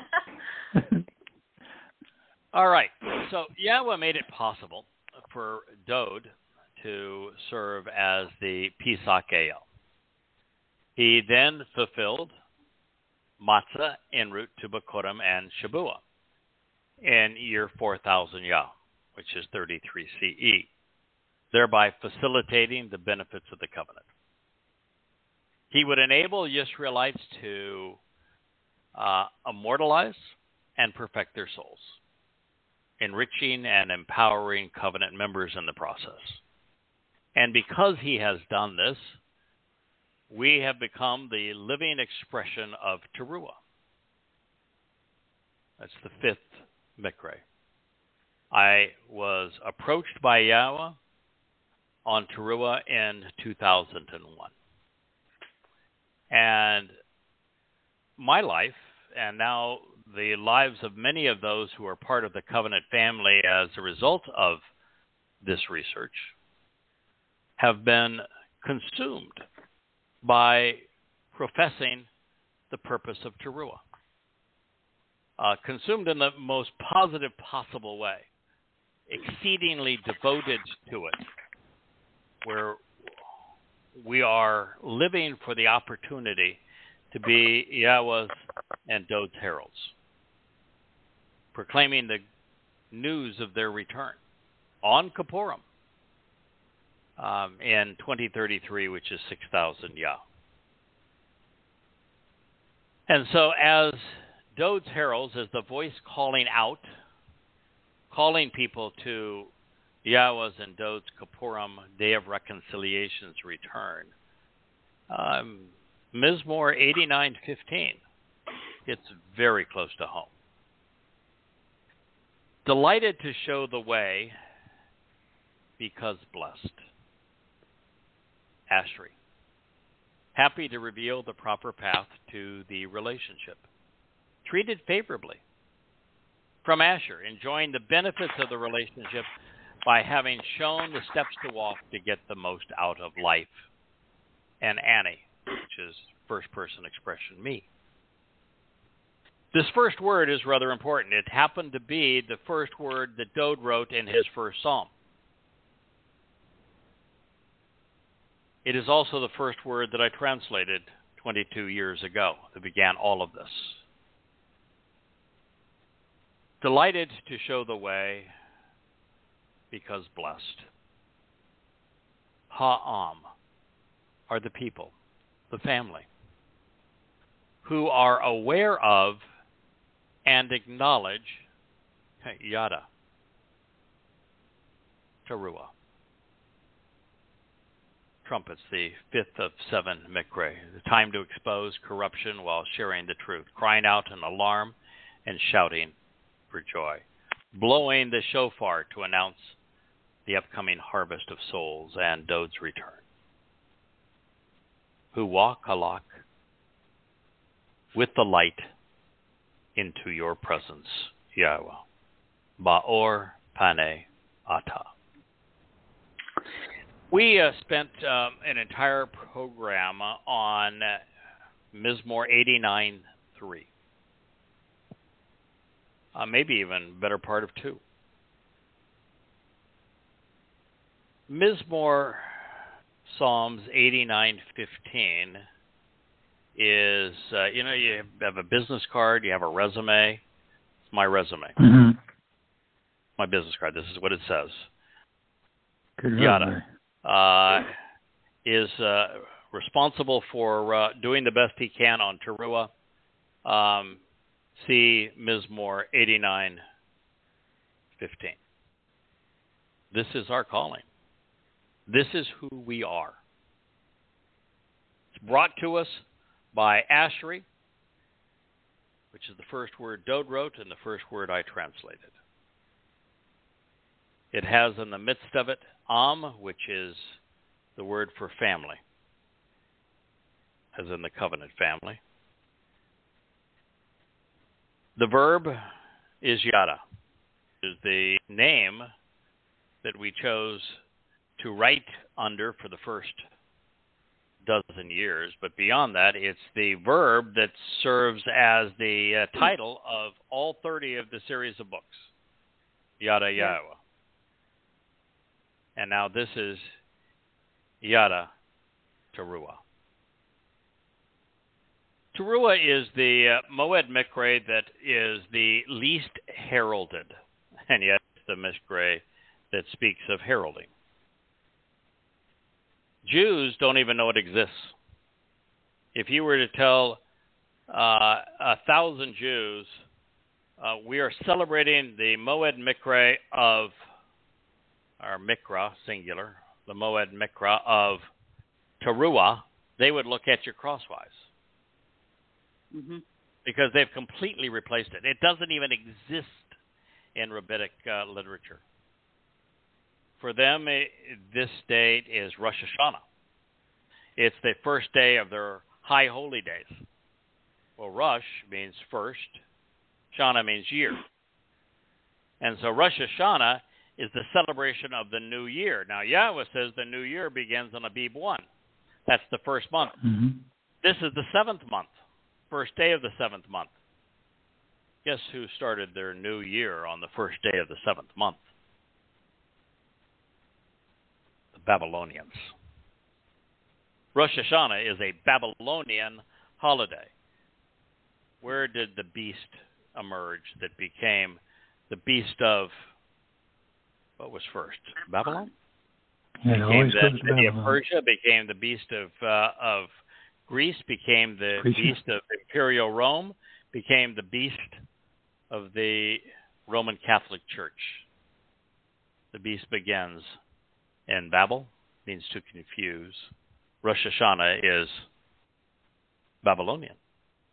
All right. So Yahweh made it possible for Dowd to serve as the Pesach El. He then fulfilled Matzah en route to Bakurim and Shabua in year 4000 Yah, which is 33 CE, thereby facilitating the benefits of the covenant. He would enable Israelites to immortalize and perfect their souls, enriching and empowering covenant members in the process. And because he has done this, we have become the living expression of Teruah. That's the fifth Mikre. I was approached by Yahweh on Teruah in 2001. And my life, and now the lives of many of those who are part of the covenant family as a result of this research, have been consumed by professing the purpose of Teruah. Consumed in the most positive possible way, exceedingly devoted to it, where we are living for the opportunity to be Yahweh's and Dowd's heralds, proclaiming the news of their return on Kippurim in 2033, which is 6,000 Yah. And so as Dowd's heralds, as the voice calling out, calling people to Yahweh's and Dowd's Kippurim, Day of Reconciliation's return, Mizmowr 89:15, it's very close to home. Delighted to show the way because blessed. Ashri. Happy to reveal the proper path to the relationship. Treated favorably. From Asher, enjoying the benefits of the relationship by having shown the steps to walk to get the most out of life. And Annie, which is first person expression, me. This first word is rather important. It happened to be the first word that Dowd wrote in his first psalm. It is also the first word that I translated 22 years ago that began all of this. Delighted to show the way because blessed. Ha'am are the people, the family, who are aware of and acknowledge Yada, Teruah. Trumpets, the fifth of 7 Mikre, the time to expose corruption while sharing the truth, crying out in alarm and shouting for joy, blowing the shofar to announce the upcoming harvest of souls and Dowd's return. who walk, Halak, with the light into your presence, Yahowah. Ba'or paneh ata. We spent an entire program on Mizmowr 89:3. Maybe even better part of 2. Mizmowr Psalms 89:15 is, you have a business card, you have a resume. It's my resume. Mm-hmm. My business card. This is what it says. Good Yada is responsible for doing the best he can on Towrah. See Mizmowr 89:15. This is our calling. This is who we are. It's brought to us by Asheri, which is the first word Dowd wrote and the first word I translated. It has in the midst of it which is the word for family, as in the covenant family. The verb is Yada, is the name that we chose to write under for the first dozen years. But beyond that, it's the verb that serves as the title of all 30 of the series of books, Yada Yahowah. And now this is Yada Towrah. Towrah is the Moed Mikra that is the least heralded, and yet the Mikra that speaks of heralding. Jews don't even know it exists. If you were to tell 1,000 Jews, we are celebrating the Moed Mikra of, or Mikra, singular, the Moed Mikra of Towrah, they would look at you crosswise. Mm-hmm. Because they've completely replaced it. It doesn't even exist in rabbinic literature. For them, this date is Rosh Hashanah. It's the first day of their high holy days. Well, Rosh means first, Shana means year. And so Rosh Hashanah is the celebration of the new year. Now, Yahowah says the new year begins on Abib 1. That's the first month. Mm-hmm. This is the 7th month, first day of the 7th month. Guess who started their new year on the first day of the 7th month? The Babylonians. Rosh Hashanah is a Babylonian holiday. Where did the beast emerge that became the beast of, what was first? Babylon? Yeah, it always goes to Babylon. Babylon. Persia became the beast of Greece, became the beast of Imperial Rome, became the beast of the Roman Catholic Church. The beast begins in Babel, means to confuse. Rosh Hashanah is Babylonian.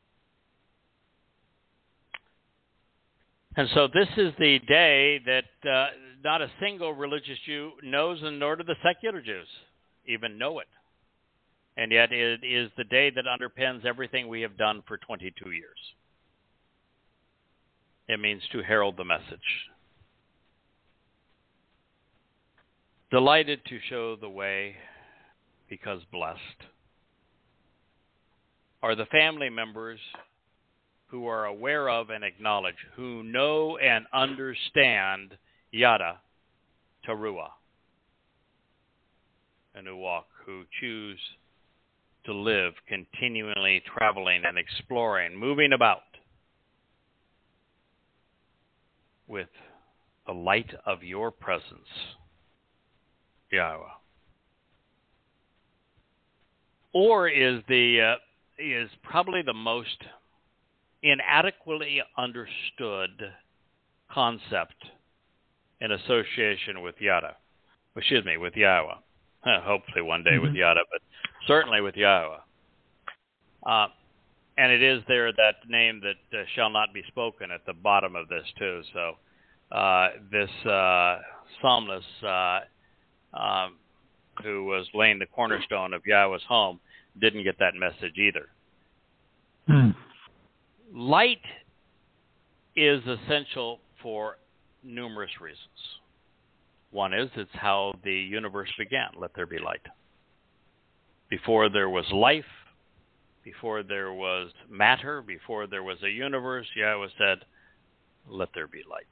And so this is the day that not a single religious Jew knows, and nor do the secular Jews even know it. And yet it is the day that underpins everything we have done for 22 years. It means to herald the message. Delighted to show the way, because blessed are the family members who are aware of and acknowledge, who know and understand Yada Towrah, and who choose to live continually traveling and exploring, moving about with the light of your presence, Yahowah. Or is probably the most inadequately understood concept in association with with Yahowah. Hopefully one day with Yada, but certainly with Yahowah. And it is there that name that shall not be spoken at the bottom of this too. So this psalmist who was laying the cornerstone of Yahowah's home, didn't get that message either. Hmm. Light is essential for numerous reasons. One is it's how the universe began. Let there be light. Before there was life, before there was matter, before there was a universe, Yahowah said, let there be light.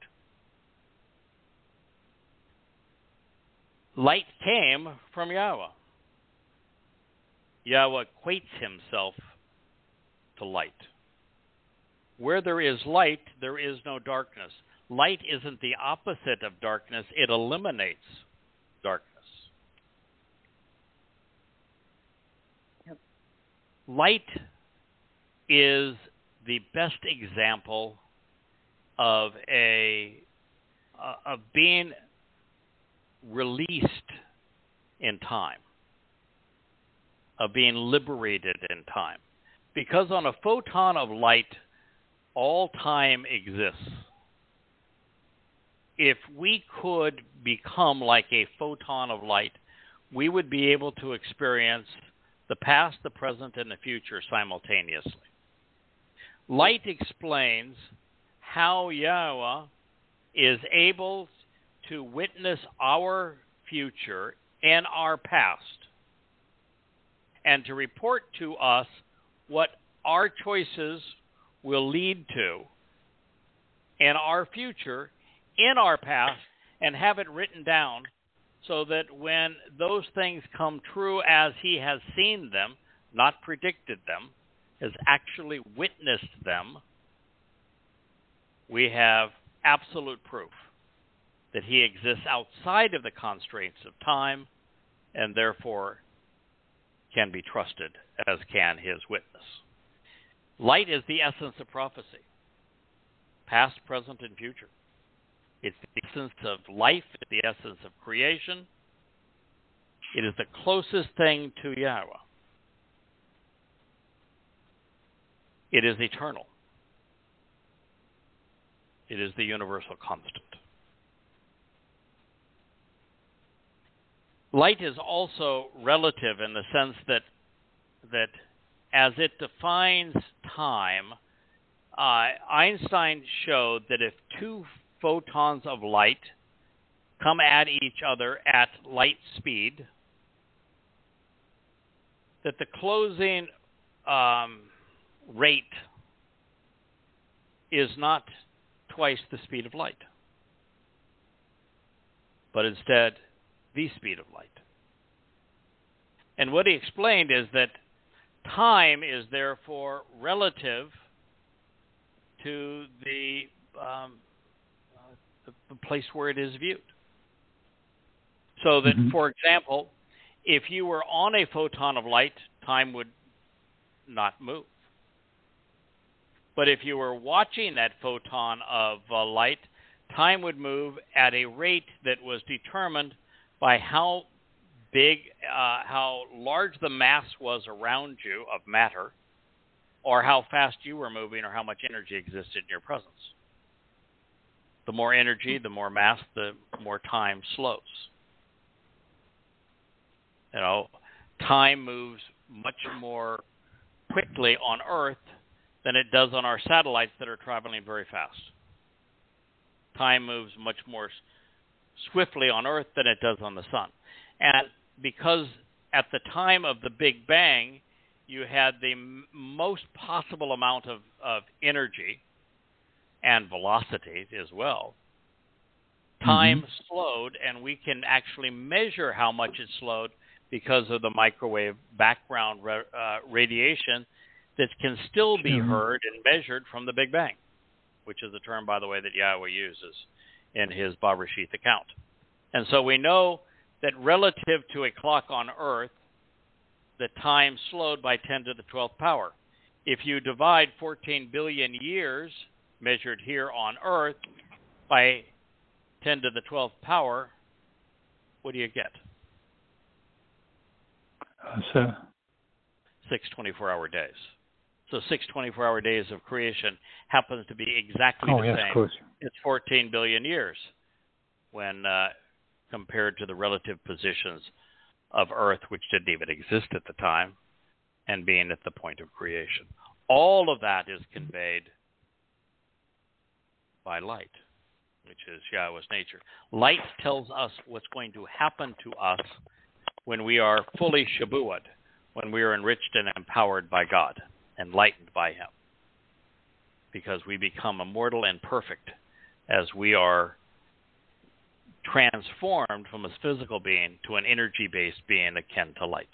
Light came from Yahowah. Yahowah equates himself to light. Where there is light, there is no darkness. Light isn't the opposite of darkness. It eliminates darkness. Yep. Light is the best example of being released in time, of being liberated in time. Because on a photon of light, all time exists. If we could become like a photon of light, we would be able to experience the past, the present, and the future simultaneously. Light explains how Yahowah is able to witness our future and our past, and to report to us what our choices will lead to in our future, in our past, and have it written down so that when those things come true as he has seen them, not predicted them, has actually witnessed them, we have absolute proof that he exists outside of the constraints of time and therefore can be trusted, as can his witness. Light is the essence of prophecy, past, present, and future. It's the essence of life, it's the essence of creation. It is the closest thing to Yahowah. It is eternal. It is the universal constant. Light is also relative in the sense that as it defines time, Einstein showed that if two photons of light come at each other at light speed, that the closing rate is not twice the speed of light, but instead the speed of light. And what he explained is that time is therefore relative to the place where it is viewed. So that, for example, if you were on a photon of light, time would not move. But if you were watching that photon of light, time would move at a rate that was determined by how big, how large the mass was around you of matter, or how fast you were moving, or how much energy existed in your presence. The more energy, the more mass, the more time slows. You know, time moves much more quickly on Earth than it does on our satellites that are traveling very fast. Time moves much more swiftly on Earth than it does on the sun. And because at the time of the Big Bang, you had the most possible amount of energy and velocity as well, time slowed, and we can actually measure how much it slowed because of the microwave background radiation that can still be heard and measured from the Big Bang, which is a term, by the way, that Yahowah uses in his Bereshith account. And so we know that relative to a clock on Earth, the time slowed by 10 to the 12th power. If you divide 14 billion years measured here on Earth by 10 to the 12th power, what do you get? 6 24-hour days. So 6 24-hour days of creation happens to be exactly the same. Of course. It's 14 billion years when compared to the relative positions of Earth, which didn't even exist at the time, and being at the point of creation. All of that is conveyed by light, which is Yahweh's nature. Light tells us what's going to happen to us when we are fully shabuat, when we are enriched and empowered by God, enlightened by Him, because we become immortal and perfect as we are transformed from a physical being to an energy-based being akin to light.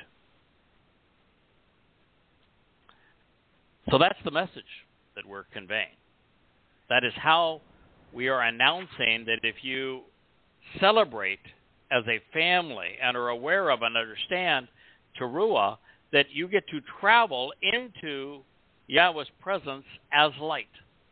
So that's the message that we're conveying. That is how we are announcing that if you celebrate as a family and are aware of and understand Towrah, that you get to travel into Yahweh's presence as light.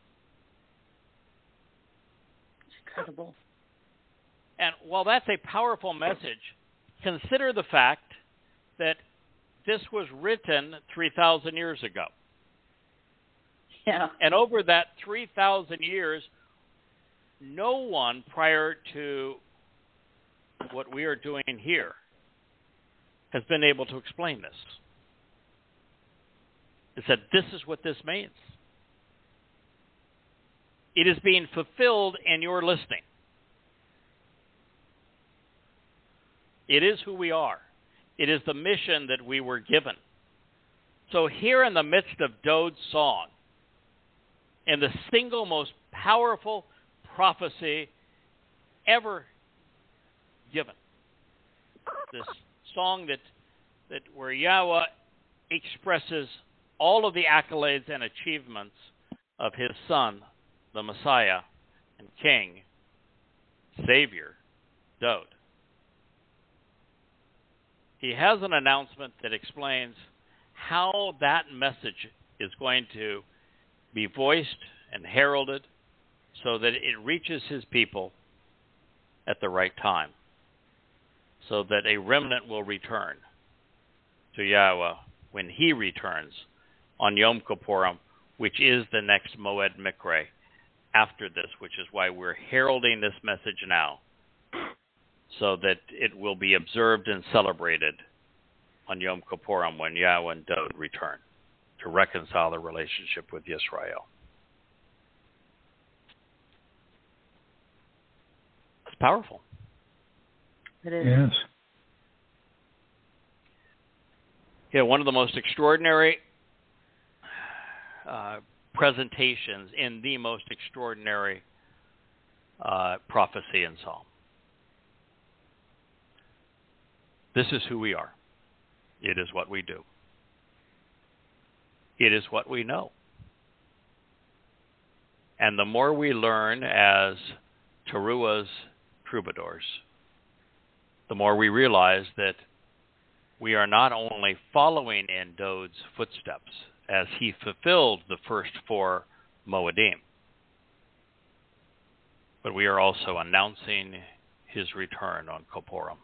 Incredible. And while that's a powerful message, consider the fact that this was written 3,000 years ago. Yeah. And over that 3,000 years, no one prior to what we are doing here has been able to explain this. It said, this is what this means. It is being fulfilled in your listening. It is who we are. It is the mission that we were given. So here in the midst of Dowd's song, in the single most powerful prophecy ever given, this song that where Yahweh expresses all of the accolades and achievements of His Son, the Messiah and King, Savior, Dowd. He has an announcement that explains how that message is going to be voiced and heralded so that it reaches His people at the right time, so that a remnant will return to Yahweh when He returns on Yom Kippurim, which is the next Moed Mikre after this, which is why we're heralding this message now, so that it will be observed and celebrated on Yom Kippurim when Yahweh and Dowd return to reconcile the relationship with Yisrael. It's powerful. It is. Yes. Yeah, one of the most extraordinary presentations in the most extraordinary prophecy in Psalm. This is who we are. It is what we do. It is what we know. And the more we learn as Towrah's troubadours, the more we realize that we are not only following in Dowd's footsteps as he fulfilled the first 4 Moedim, but we are also announcing his return on Kippurim.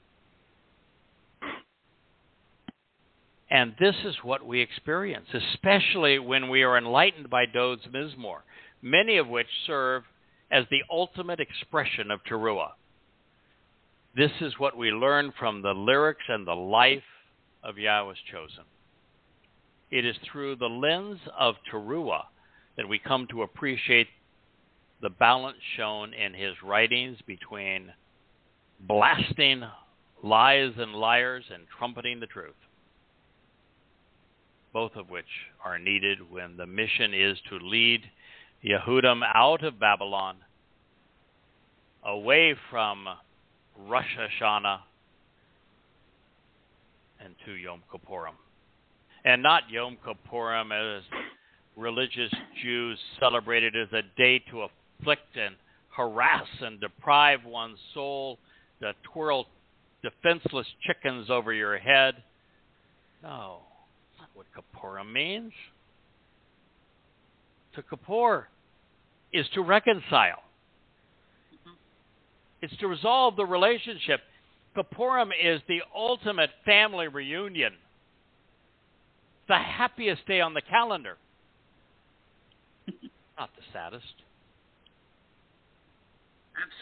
And this is what we experience, especially when we are enlightened by Dowd's Mizmowr, many of which serve as the ultimate expression of Towrah. This is what we learn from the lyrics and the life of Yahweh's chosen. It is through the lens of Towrah that we come to appreciate the balance shown in his writings between blasting lies and liars and trumpeting the truth, both of which are needed when the mission is to lead Yehudim out of Babylon, away from Rosh Hashanah, and to Yom Kippurim. And not Yom Kippurim as religious Jews celebrated as a day to afflict and harass and deprive one's soul, to twirl defenseless chickens over your head. No, that's not what Kippurim means. To Kippur is to reconcile. It's to resolve the relationship. Kippurim is the ultimate family reunion. The happiest day on the calendar. Not the saddest.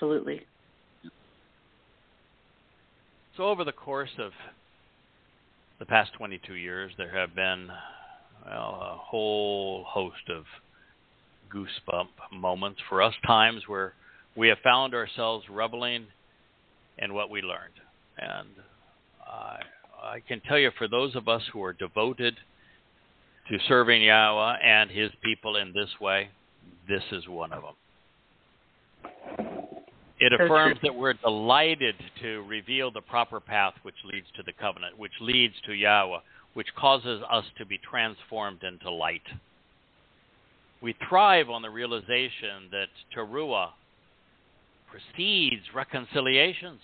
Absolutely. So over the course of the past 22 years, there have been a whole host of goosebump moments for us, times where we have found ourselves reveling in what we learned. And I can tell you, for those of us who are devoted to serving Yahowah and his people in this way, this is one of them. It affirms that we're delighted to reveal the proper path which leads to the covenant, which leads to Yahowah, which causes us to be transformed into light. We thrive on the realization that Towrah precedes reconciliations.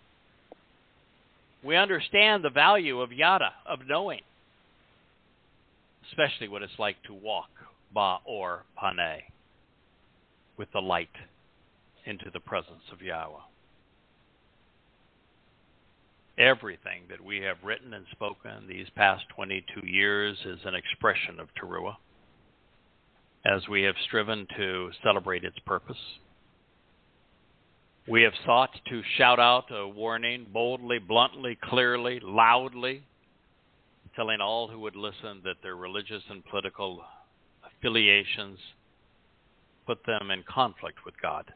We understand the value of yada, of knowing, especially what it's like to walk, ba or paneh, with the light into the presence of Yahowah. Everything that we have written and spoken these past 22 years is an expression of Towrah, as we have striven to celebrate its purpose. We have sought to shout out a warning boldly, bluntly, clearly, loudly, telling all who would listen that their religious and political affiliations put them in conflict with God.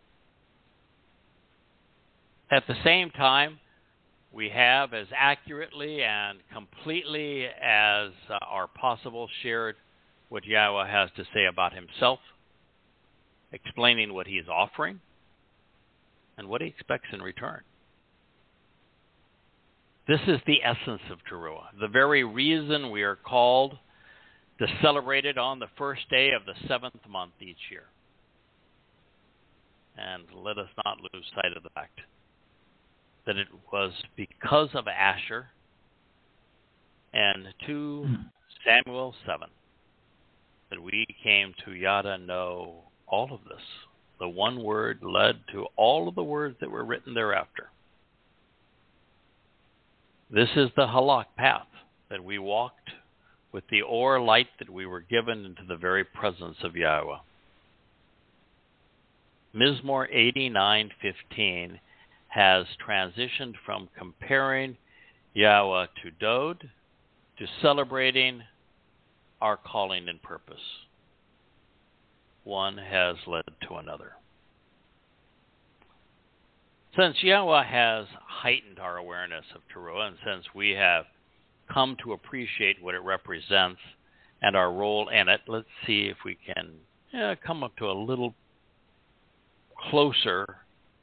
At the same time, we have, as accurately and completely as are possible, shared what Yahowah has to say about himself, explaining what he is offering and what he expects in return. This is the essence of Towrah, the very reason we are called to celebrate it on the first day of the 7th month each year. And let us not lose sight of the fact that it was because of Asher and 2 Samuel 7 that we came to yada know all of this. The one word led to all of the words that were written thereafter. This is the Halak path that we walked with the or light that we were given into the very presence of Yahowah. Mizmowr 89:15 has transitioned from comparing Yahowah to Dowd to celebrating our calling and purpose. One has led to another. Since Yahowah has heightened our awareness of Towrah, and since we have come to appreciate what it represents and our role in it, let's see if we can come up to a little closer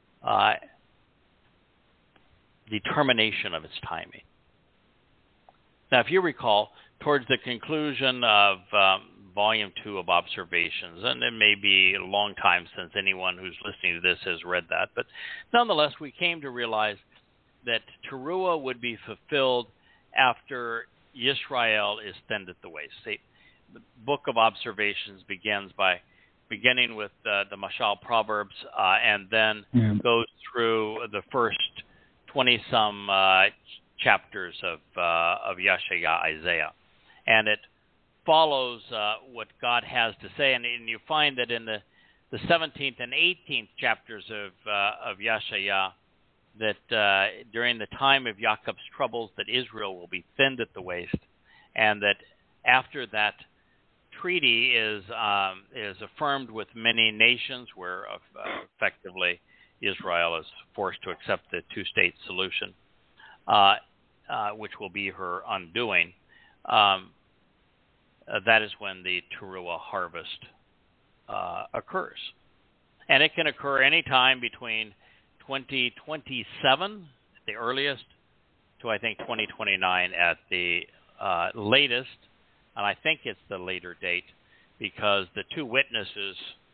determination of its timing. Now, if you recall, towards the conclusion of Volume 2 of Observations, and it may be a long time since anyone who's listening to this has read that, but nonetheless, we came to realize that Towrah would be fulfilled after Yisrael is thinned at the waist. See, the Book of Observations beginning with the Mashal Proverbs, and then goes through the first 20-some chapters of Yeshaya, Isaiah. And it follows what God has to say. And you find that in the 17th and 18th chapters of Yeshaya, that during the time of Jacob's troubles, that Israel will be thinned at the waist, and that after that treaty is affirmed with many nations, where effectively Israel is forced to accept the two-state solution, which will be her undoing. That is when the Towrah harvest occurs. And it can occur any time between 2027 at the earliest to, I think, 2029 at the latest. And I think it's the later date because the two witnesses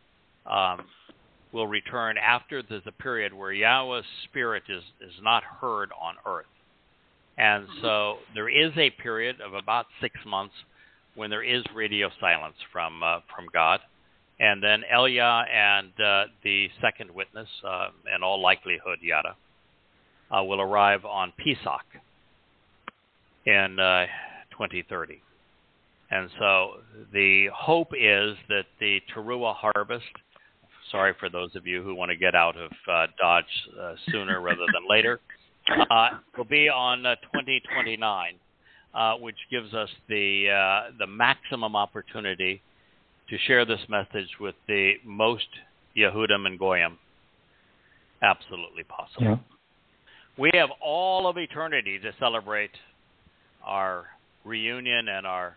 will return after there's a period where Yahweh's Spirit is not heard on earth. And so there is a period of about 6 months when there is radio silence from God. And then Elia and the second witness, in all likelihood, Yada, will arrive on Pesach in 2030. And so the hope is that the Towrah harvest, sorry for those of you who want to get out of Dodge sooner rather than later, will be on 2029. which gives us the maximum opportunity to share this message with the most Yehudim and Goyim absolutely possible. Yeah. We have all of eternity to celebrate our reunion and our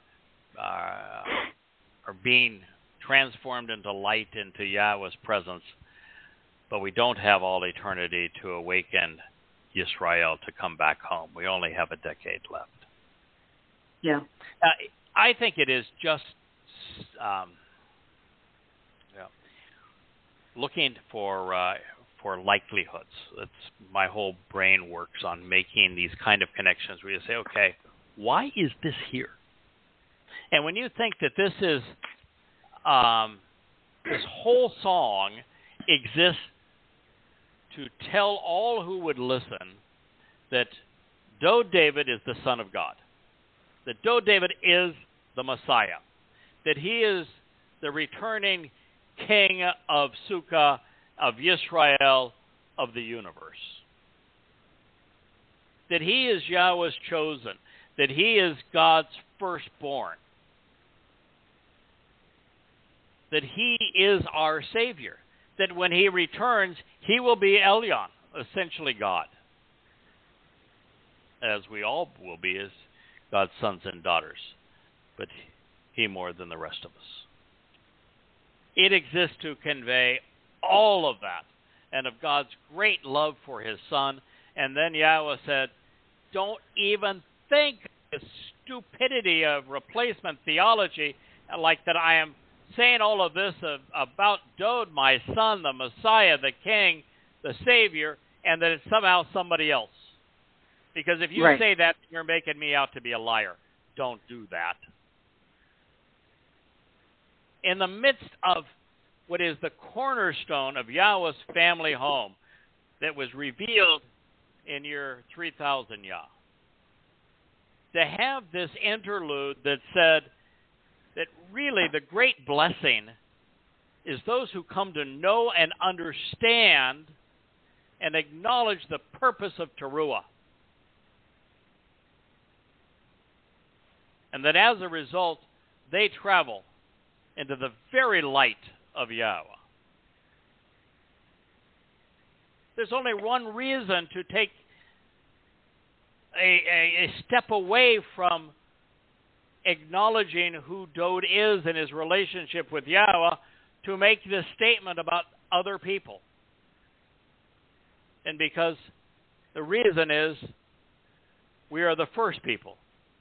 being transformed into light, into Yahweh's presence, but we don't have all eternity to awaken Yisrael to come back home. We only have a decade left. Yeah. I think it is just looking for likelihoods. That's my whole brain works on making these kind of connections where you say, okay, why is this here? And when you think that this is this whole song exists to tell all who would listen that Dowd David is the Son of God, that Dowd David is the Messiah, that he is the returning King of Sukkah, of Yisrael, of the universe, that he is Yahweh's chosen, that he is God's firstborn, that he is our Savior, that when he returns, he will be Elyon, essentially God, as we all will be as God's sons and daughters, but he more than the rest of us. It exists to convey all of that and of God's great love for his Son. And then Yahweh said, don't even think the stupidity of replacement theology like that I am saying all of this about Dowd, my son, the Messiah, the King, the Savior, and that it's somehow somebody else. Because if you say that, you're making me out to be a liar. Don't do that. In the midst of what is the cornerstone of Yahweh's family home that was revealed in year 3000 Yah, to have this interlude that said that really the great blessing is those who come to know and understand and acknowledge the purpose of Teruah. And that as a result, they travel into the very light of Yahweh. There's only one reason to take a step away from acknowledging who Dowd is and his relationship with Yahweh to make this statement about other people. And because the reason is we are the first people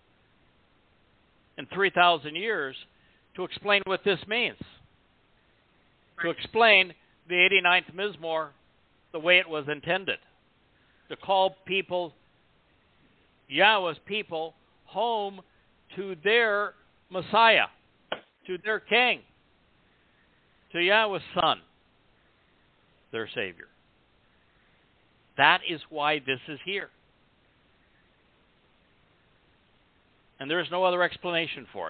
in 3,000 years to explain what this means. To explain the 89th Mizmowr the way it was intended. To call people, Yahweh's people, home to their Messiah, to their King, to Yahweh's Son, their Savior. That is why this is here. And there is no other explanation for it.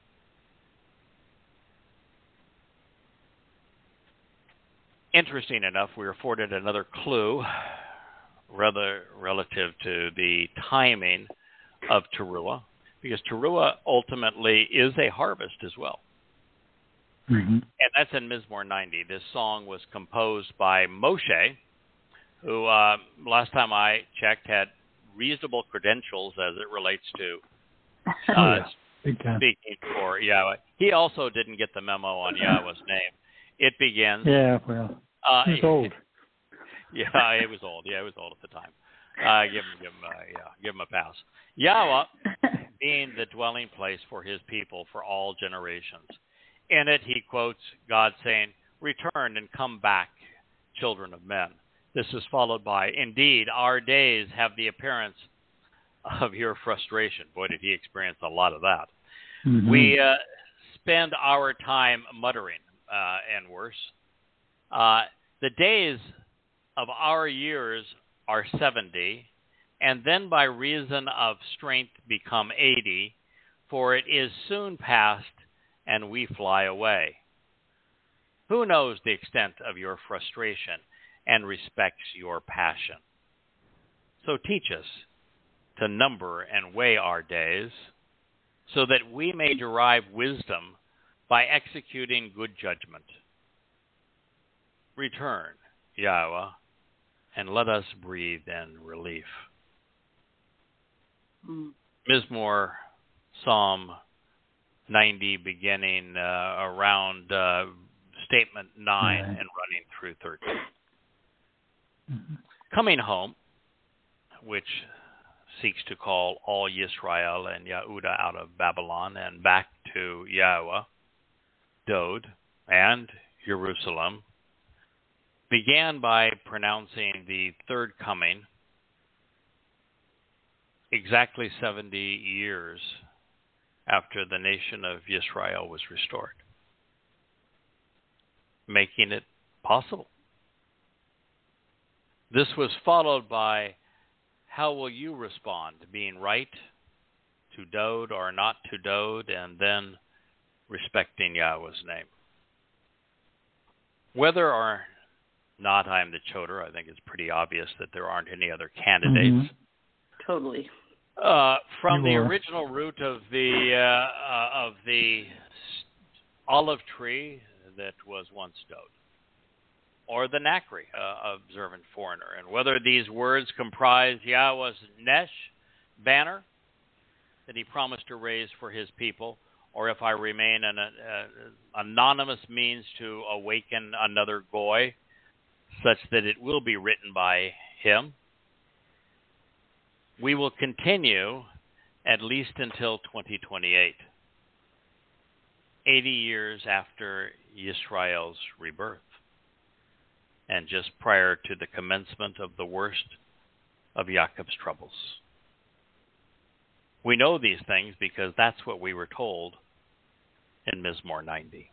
Interesting enough, we were afforded another clue rather relative to the timing of Teruah, because Teruah ultimately is a harvest as well. Mm-hmm. And that's in Mizmowr 90. This song was composed by Moshe, who last time I checked had reasonable credentials as it relates to speaking for Yahweh. He also didn't get the memo on Yahweh's name. It begins. Yeah, well, he's old. Yeah, it was old. Yeah, it was old at the time. Give him a pass. Yahweh being the dwelling place for his people for all generations. In it, he quotes God saying, "Return and come back, children of men." This is followed by, "Indeed, our days have the appearance of your frustration." Boy, did he experience a lot of that. Mm-hmm. We spend our time muttering, and worse. The days of our years are 70, and then by reason of strength become 80, for it is soon past, and we fly away. Who knows the extent of your frustration and respects your passion? So teach us to number and weigh our days, so that we may derive wisdom by executing good judgment. Return, Yahowah, and let us breathe in relief. Mizmowr, Psalm 90, beginning around statement 9 and running through 13. Coming home, which seeks to call all Yisrael and Yehudah out of Babylon and back to Yahowah, Dowd, and Jerusalem, began by pronouncing the third coming exactly 70 years after the nation of Israel was restored, making it possible. This was followed by, how will you respond? Being right to Dowd or not to Dowd, and then respecting Yahweh's name. Whether or not I'm the choder, I think it's pretty obvious that there aren't any other candidates. Totally. From the original root of the olive tree that was once Dowd, or the Nakri, observant foreigner, and whether these words comprise Yahweh's Nesh, banner, that he promised to raise for his people, or if I remain an anonymous means to awaken another Goy, such that it will be written by him. We will continue at least until 2028, 80 years after Yisrael's rebirth, and just prior to the commencement of the worst of Yaakov's troubles. We know these things because that's what we were told in Mizmowr 90.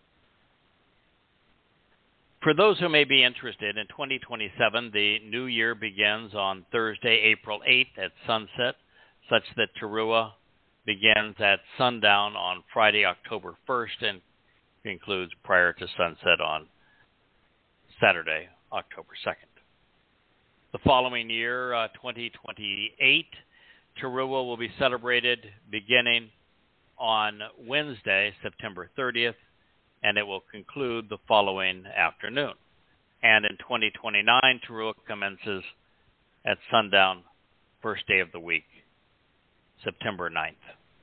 For those who may be interested, in 2027, the new year begins on Thursday, April 8th at sunset, such that Towrah begins at sundown on Friday, October 1st, and concludes prior to sunset on Saturday, October 2nd. The following year, 2028, Towrah will be celebrated beginning on Wednesday, September 30th, and it will conclude the following afternoon. And in 2029, Towrah commences at sundown, first day of the week, September 9th.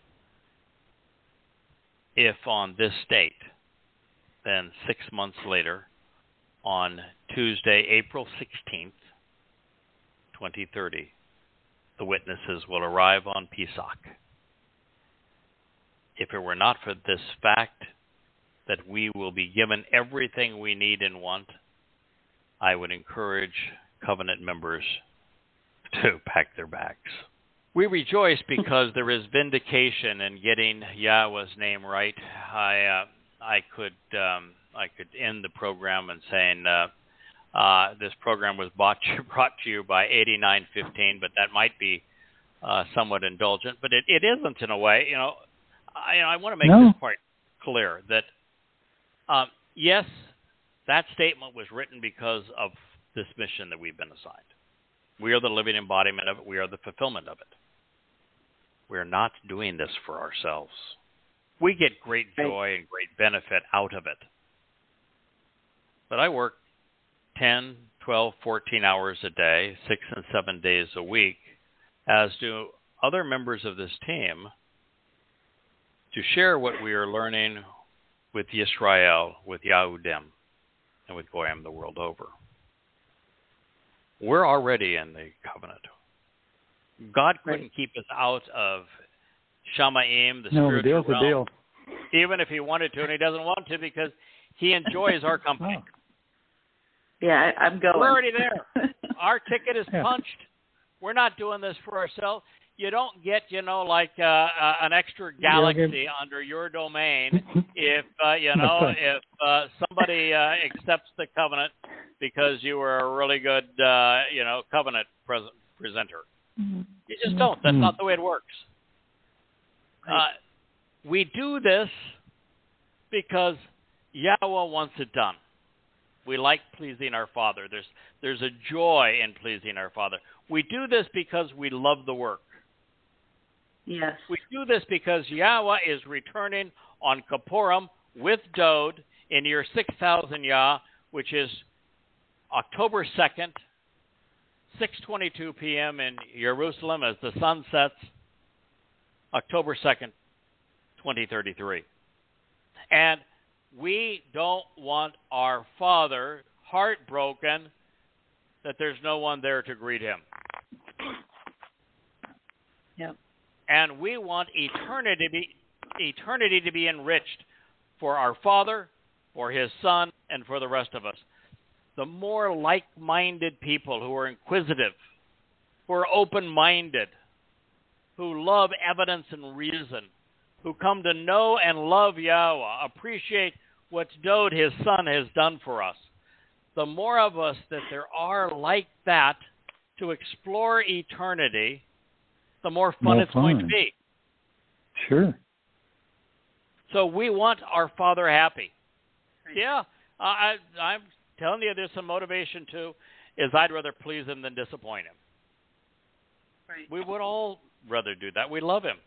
If on this date, then 6 months later, on Tuesday, April 16th, 2030, the witnesses will arrive on Pesach. If it were not for this fact that we will be given everything we need and want, I would encourage covenant members to pack their bags. We rejoice because there is vindication in getting Yahweh's name right. I could end the program and saying this program was brought to you by 8915, but that might be somewhat indulgent. But it isn't in a way. I want to make this part clear that yes, that statement was written because of this mission that we've been assigned. We are the living embodiment of it. We are the fulfillment of it. We're not doing this for ourselves. We get great joy and great benefit out of it. But I work 10, 12, 14 hours a day, 6 and 7 days a week, as do other members of this team, to share what we are learning with Yisrael, with Yahudim, and with Goyim the world over. We're already in the covenant. God couldn't keep us out of Shamaim, the spiritual realm, even if he wanted to, and he doesn't want to because he enjoys our company. Yeah, I'm going. We're already there. Our ticket is punched. We're not doing this for ourselves. You don't get, like an extra galaxy under your domain if somebody accepts the covenant because you were a really good, covenant presenter. You just don't. That's not the way it works. We do this because Yahowah wants it done. We like pleasing our Father. There's a joy in pleasing our Father. We do this because we love the work. Yes. We do this because Yahowah is returning on Kippurim with Dowd in year 6000 Yah, which is October 2nd, 6:22 p.m. in Jerusalem as the sun sets, October 2nd, 2033. And we don't want our Father heartbroken that there's no one there to greet him. Yep. And we want eternity to be enriched for our Father, for his Son, and for the rest of us. The more like-minded people who are inquisitive, who are open-minded, who love evidence and reason, who come to know and love Yahowah, appreciate what Dowd, his son, has done for us. The more of us that there are like that to explore eternity, the more fun it's going to be. Sure. So we want our Father happy. Right. Yeah, I'm telling you, there's some motivation too, is I'd rather please him than disappoint him. Right. We would all rather do that. We love him.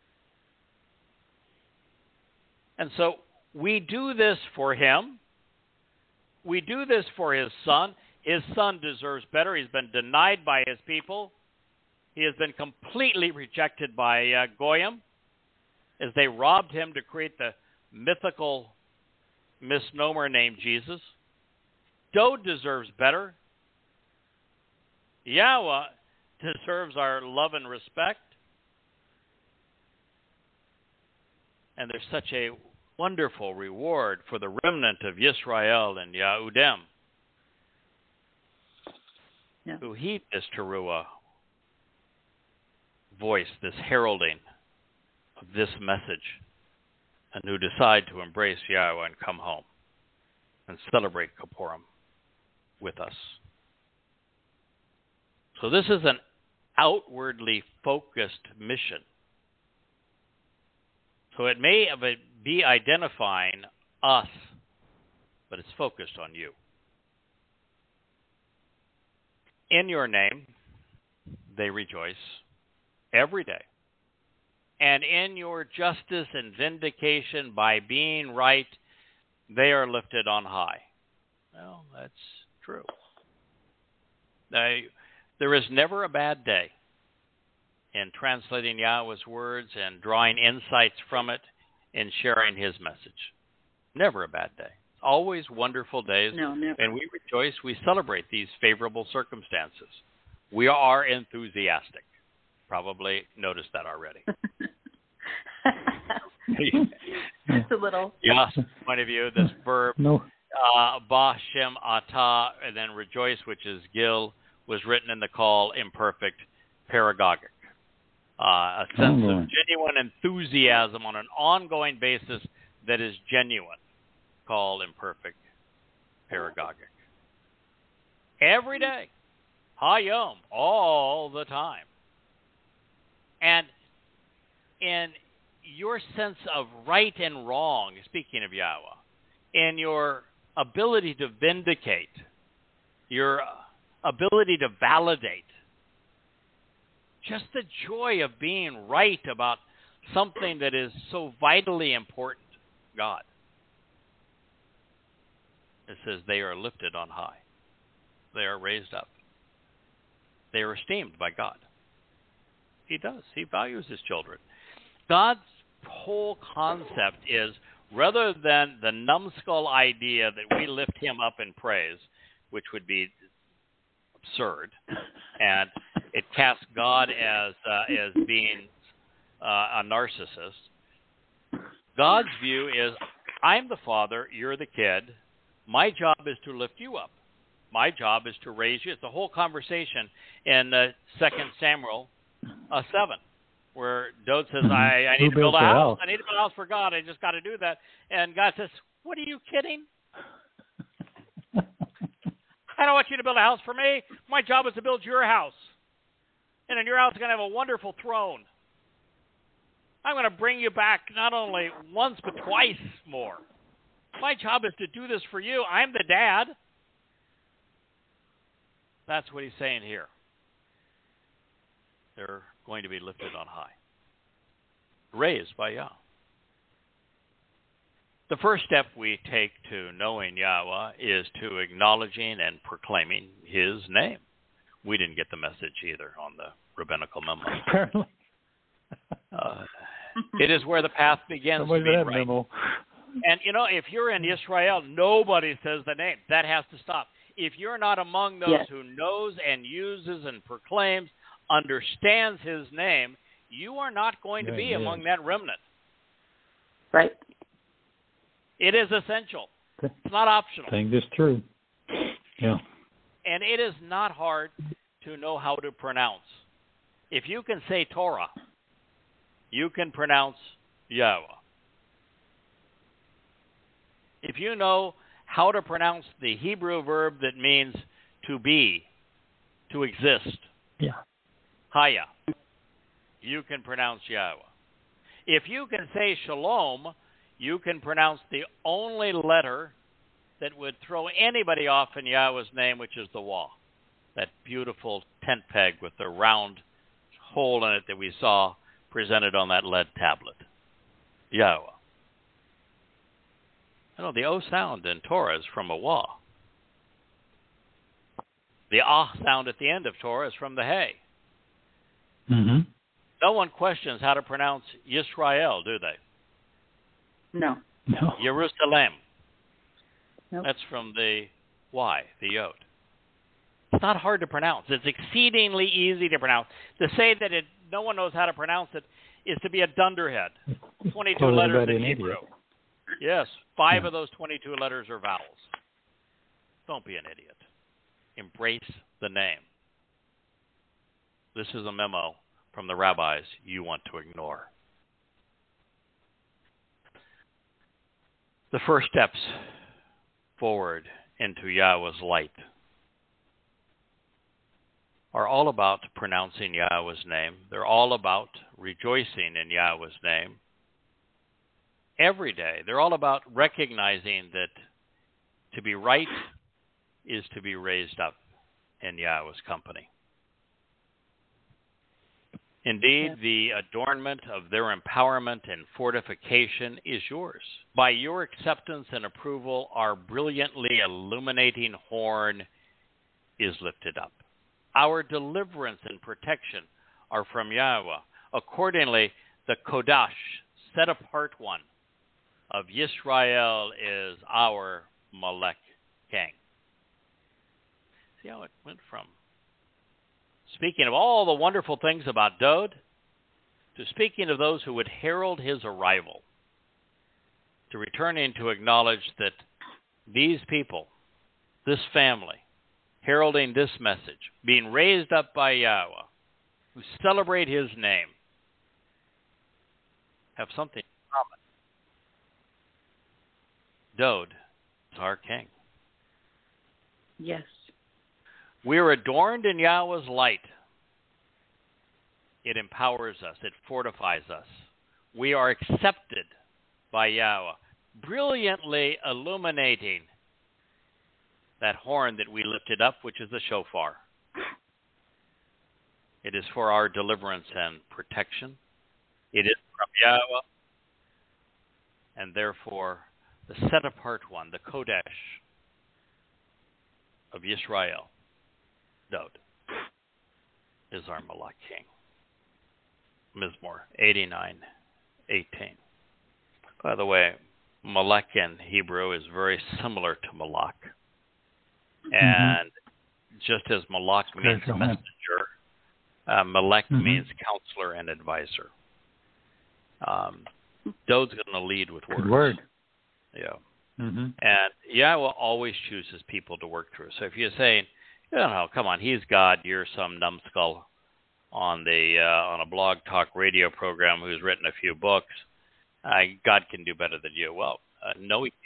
And so we do this for him. We do this for his son. His son deserves better. He's been denied by his people. He has been completely rejected by Goyim as they robbed him to create the mythical misnomer named Jesus. Dowd deserves better. Yahowah deserves our love and respect. And there's such a wonderful reward for the remnant of Yisrael and Yehudim who heed this Towrah voice, this heralding of this message, and who decide to embrace Yahowah and come home and celebrate Kippurim with us. So this is an outwardly focused mission. So it may be identifying us, but it's focused on you. In your name, they rejoice every day. And in your justice and vindication by being right, they are lifted on high. Well, that's true. There is never a bad day in translating Yahowah's words and drawing insights from it and sharing his message. Never a bad day. Always wonderful days. No, never. And we rejoice, we celebrate these favorable circumstances. We are enthusiastic. Probably noticed that already. Just a little. Yes, point of view, this verb, No. ba shem ata, and then rejoice, which is gil, was written in the Qowl imperfect paragogic. A sense of genuine enthusiasm on an ongoing basis that is genuine. Qowl imperfect paragogic. Every day. Hayom. All the time. And in your sense of right and wrong, speaking of Yahowah, in your ability to vindicate, your ability to validate, just the joy of being right about something that is so vitally important, God. It says they are lifted on high. They are raised up. They are esteemed by God. He does. He values his children. God's whole concept is, rather than the numbskull idea that we lift him up in praise, which would be absurd, and it casts God as being a narcissist. God's view is, I'm the father, you're the kid. My job is to lift you up. My job is to raise you. It's a whole conversation in 2 Samuel 7, where Dowd says, I need to build a house. I need to build a house for God. I just got to do that. And God says, what are you kidding? I don't want you to build a house for me. My job is to build your house. And in your house, you're going to have a wonderful throne. I'm going to bring you back not only once, but twice more. My job is to do this for you. I'm the dad. That's what he's saying here. They're going to be lifted on high. raised by Yah. The first step we take to knowing Yahowah is to acknowledging and proclaiming his name. We didn't get the message either on the rabbinical memo. Apparently. It is where the path begins to be right. Memo. And, if you're in Israel, nobody says the name. That has to stop. If you're not among those who knows and uses and proclaims, understands his name, you are not going to be among that remnant. Right. It is essential. It's not optional. I think that's true. Yeah. And it is not hard to know how to pronounce. If you can say Torah, you can pronounce Yahowah. If you know how to pronounce the Hebrew verb that means to be, to exist, Haya, you can pronounce Yahowah. If you can say Shalom, you can pronounce the only letter that would throw anybody off in Yahweh's name, which is the Wah, that beautiful tent peg with the round hole in it that we saw presented on that lead tablet. Yahowah. The O sound in Torah is from a Wah. The Ah sound at the end of Torah is from the Hey. Mm-hmm. No one questions how to pronounce Yisrael, do they? No. Jerusalem. Nope. That's from the Y, the Yod. It's not hard to pronounce. It's exceedingly easy to pronounce. To say that no one knows how to pronounce it is to be a dunderhead. 22 letters in Hebrew. Yes, 5 of those 22 letters are vowels. Don't be an idiot. Embrace the name. This is a memo from the rabbis you want to ignore. The first steps forward into Yahweh's light are all about pronouncing Yahweh's name. They're all about rejoicing in Yahweh's name. Every day, they're all about recognizing that to be right is to be raised up in Yahweh's company. Indeed, the adornment of their empowerment and fortification is yours. By your acceptance and approval, our brilliantly illuminating horn is lifted up. Our deliverance and protection are from Yahowah. Accordingly, the Kodash, set apart one, of Yisrael is our Malek king. See how it went from speaking of all the wonderful things about Dowd to speaking of those who would herald his arrival, to returning to acknowledge that these people, this family, heralding this message, being raised up by Yahowah, who celebrate his name, have something in common. Dowd is our king. Yes. We are adorned in Yahweh's light. It empowers us. It fortifies us. We are accepted by Yahowah, brilliantly illuminating that horn that we lifted up, which is the shofar. It is for our deliverance and protection. It is from Yahowah, and therefore the set-apart one, the Kodesh of Yisrael, Dowd, is our Malak king. Mizmowr 89:18. By the way, Malak in Hebrew is very similar to Malak. And just as Malak means messenger, Malek means counselor and advisor. Dowd's going to lead with words. Good word. Yeah. And Yahweh always chooses people to work through. So if you're saying, come on, he's God, you're some numbskull on a blog talk radio program who's written a few books, God can do better than you. Well, no, he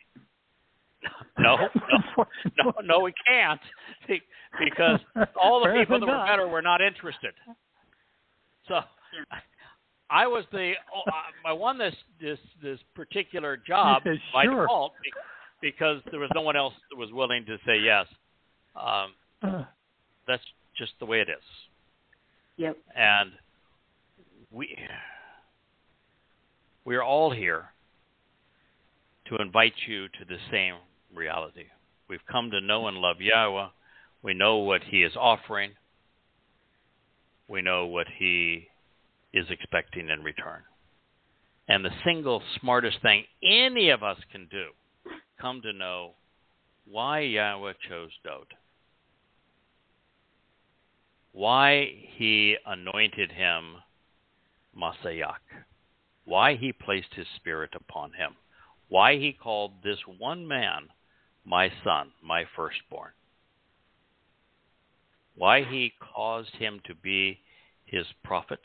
no, we can't, because all the people that were better were not interested. So I was I won this particular job by default because there was no one else that was willing to say yes. That's just the way it is. Yep. And We are all here to invite you to the same reality. We've come to know and love Yahowah. We know what he is offering. We know what he is expecting in return. And the single smartest thing any of us can do, come to know why Yahowah chose Dowd. Why he anointed him Masayak. Why he placed his spirit upon him. Why he called this one man my son, my firstborn. Why he caused him to be his prophet.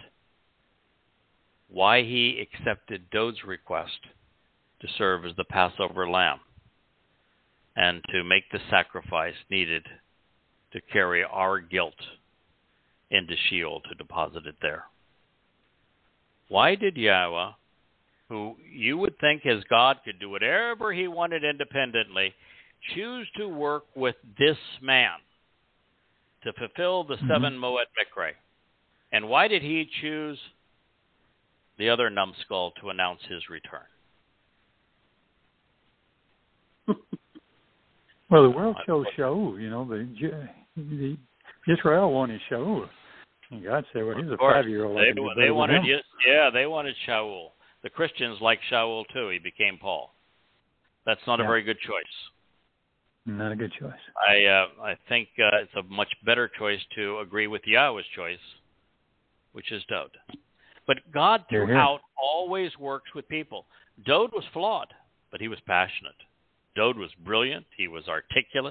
Why he accepted Dowd's request to serve as the Passover lamb and to make the sacrifice needed to carry our guilt into Sheol to deposit it there. Why did Yahowah, who you would think as God could do whatever he wanted independently, choose to work with this man to fulfill the 7 Moed Mikre? And why did he choose the other numbskull to announce his return? Well, the world chose Shaul. You know, the Israel wanted Shaul, and God said, "Well, he's a 5-year-old." They wanted, they wanted Shaul. The Christians liked Shaul too. He became Paul. That's not a very good choice. Not a good choice. I think it's a much better choice to agree with Yahowah's choice, which is Dowd. But God throughout always works with people. Dowd was flawed, but he was passionate. Dowd was brilliant. He was articulate.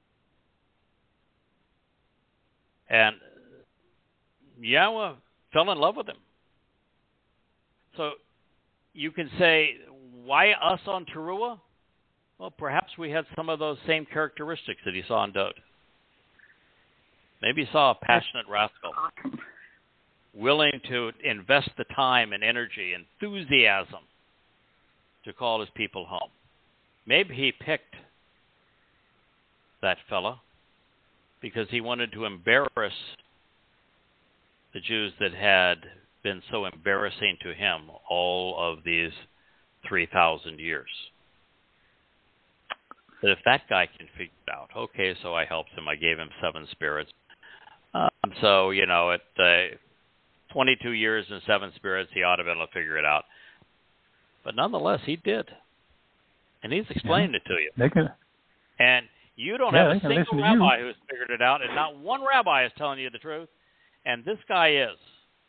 And Yahowah fell in love with him. So you can say, why us on Teruah? Well, perhaps we had some of those same characteristics that he saw in Dowd. Maybe he saw a passionate rascal, willing to invest the time and energy, enthusiasm to call his people home. Maybe he picked that fella because he wanted to embarrass the Jews that had been so embarrassing to him all of these 3,000 years. That if that guy can figure it out, okay, so I helped him. I gave him 7 spirits. So, you know, at 22 years and 7 spirits, he ought to be able to figure it out. But nonetheless, he did. And he's explained it to you. And you don't have a single rabbi who's figured it out, and not one rabbi is telling you the truth. And this guy is.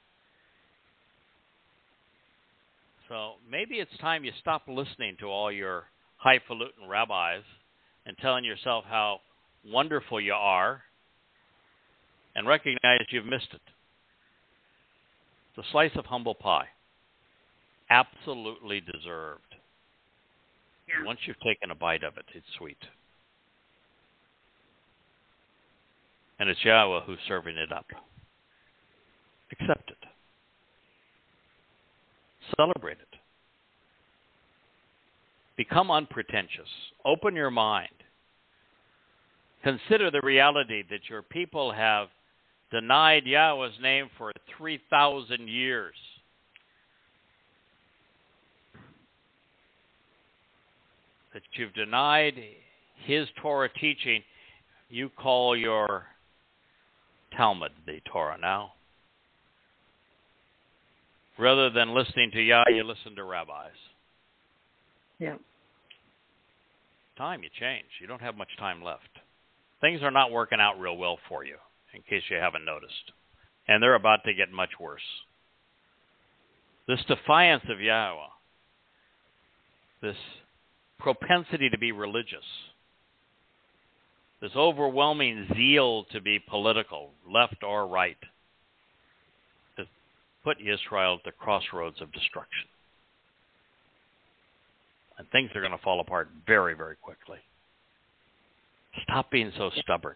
So maybe it's time you stop listening to all your highfalutin rabbis and telling yourself how wonderful you are and recognize you've missed it. It's a slice of humble pie. Absolutely deserved. And once you've taken a bite of it, it's sweet. And it's Yahowah who's serving it up. Accept it. Celebrate it. Become unpretentious. Open your mind. Consider the reality that your people have denied Yahowah's name for 3,000 years. That you've denied his Torah teaching. You call your Talmud the Torah now. Rather than listening to Yah, you listen to rabbis. Yeah. Time, you change. You don't have much time left. Things are not working out real well for you, in case you haven't noticed. And they're about to get much worse. This defiance of Yahowah, this propensity to be religious, this overwhelming zeal to be political, left or right, has put Israel at the crossroads of destruction. And things are going to fall apart very, very quickly. Stop being so stubborn.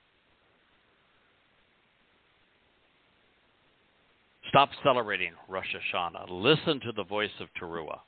Stop celebrating Rosh Hashanah. Listen to the voice of Teruah.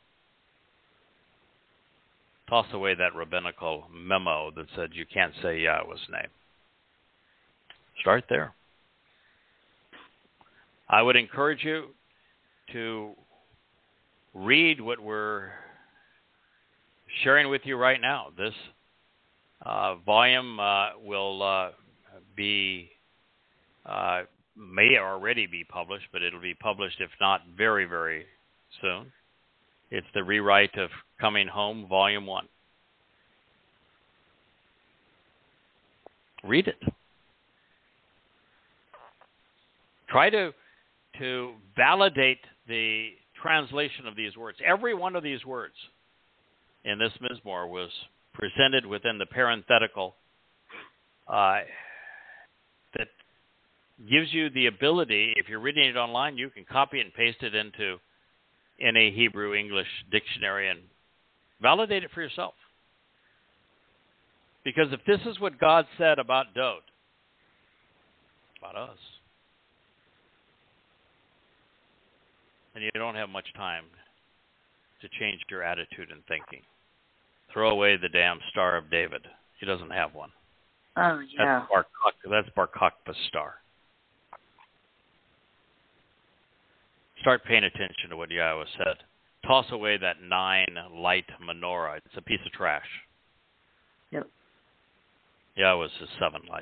Toss away that rabbinical memo that said you can't say Yahowah's name. Start there. I would encourage you to read what we're sharing with you right now. This volume will be, may already be published, but it'll be published, if not very, very soon. It's the rewrite of Coming Home, Volume 1. Read it. Try to validate the translation of these words. Every one of these words in this Mizmowr was presented within the parenthetical that gives you the ability, if you're reading it online, you can copy and paste it into any Hebrew English dictionary and validate it for yourself. Because if this is what God said about Dowd, about us, then you don't have much time to change your attitude and thinking. Throw away the damn Star of David. He doesn't have one. Oh, yeah. That's Bar Kokhba's star. Start paying attention to what Yahowah said. Toss away that 9-light menorah. It's a piece of trash. Yep. Yahowah says 7 lights.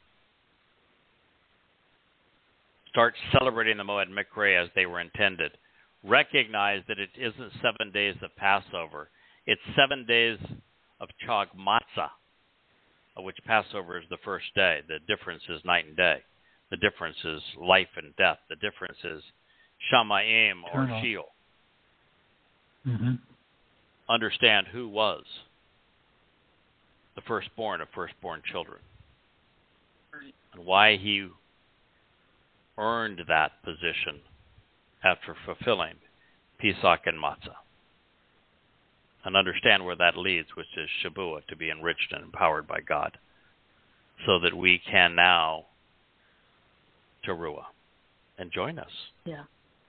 Start celebrating the Moed Mikra as they were intended. Recognize that it isn't 7 days of Passover. It's 7 days of Chag Matzah, of which Passover is the first day. The difference is night and day. The difference is life and death. The difference is Shamayim or Sheol. Mm-hmm. Understand who was the firstborn of firstborn children and why he earned that position after fulfilling Pesach and Matzah. And understand where that leads, which is Shabuah, to be enriched and empowered by God, so that we can now Teruah and join us. Yeah.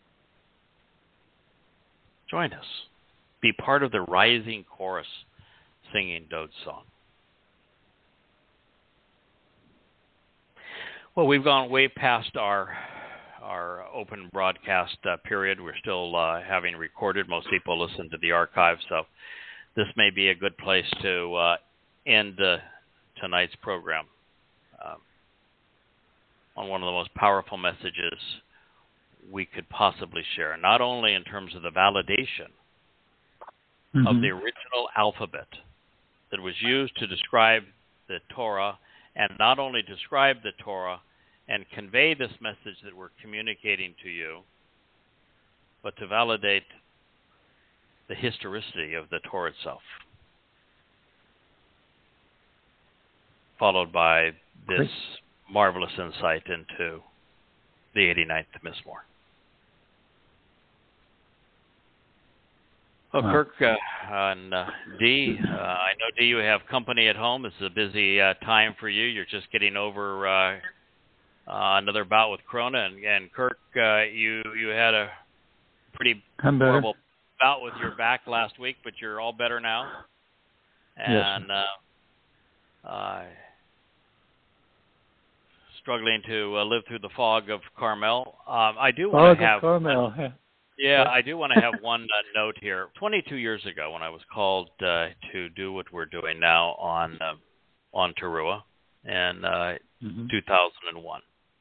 Join us. Be part of the rising chorus singing Dowd's song. Well, we've gone way past our open broadcast period. We're still having recorded. Most people listen to the archive, so this may be a good place to end tonight's program on one of the most powerful messages we could possibly share, not only in terms of the validation of the original alphabet that was used to describe the Torah, and not only describe the Torah and convey this message that we're communicating to you, but to validate the historicity of the Torah itself, followed by this marvelous insight into the 89th Mizmowr. Well, Kirk and Dee, I know, Dee, you have company at home. This is a busy time for you. You're just getting over another bout with Corona. And Kirk, you had a pretty horrible bout with your back last week, but you're all better now. And struggling to live through the fog of Carmel. I do want to have... Carmel. Yeah, I do want to have one note here. 22 years ago, when I was called to do what we're doing now on Teruah in 2001,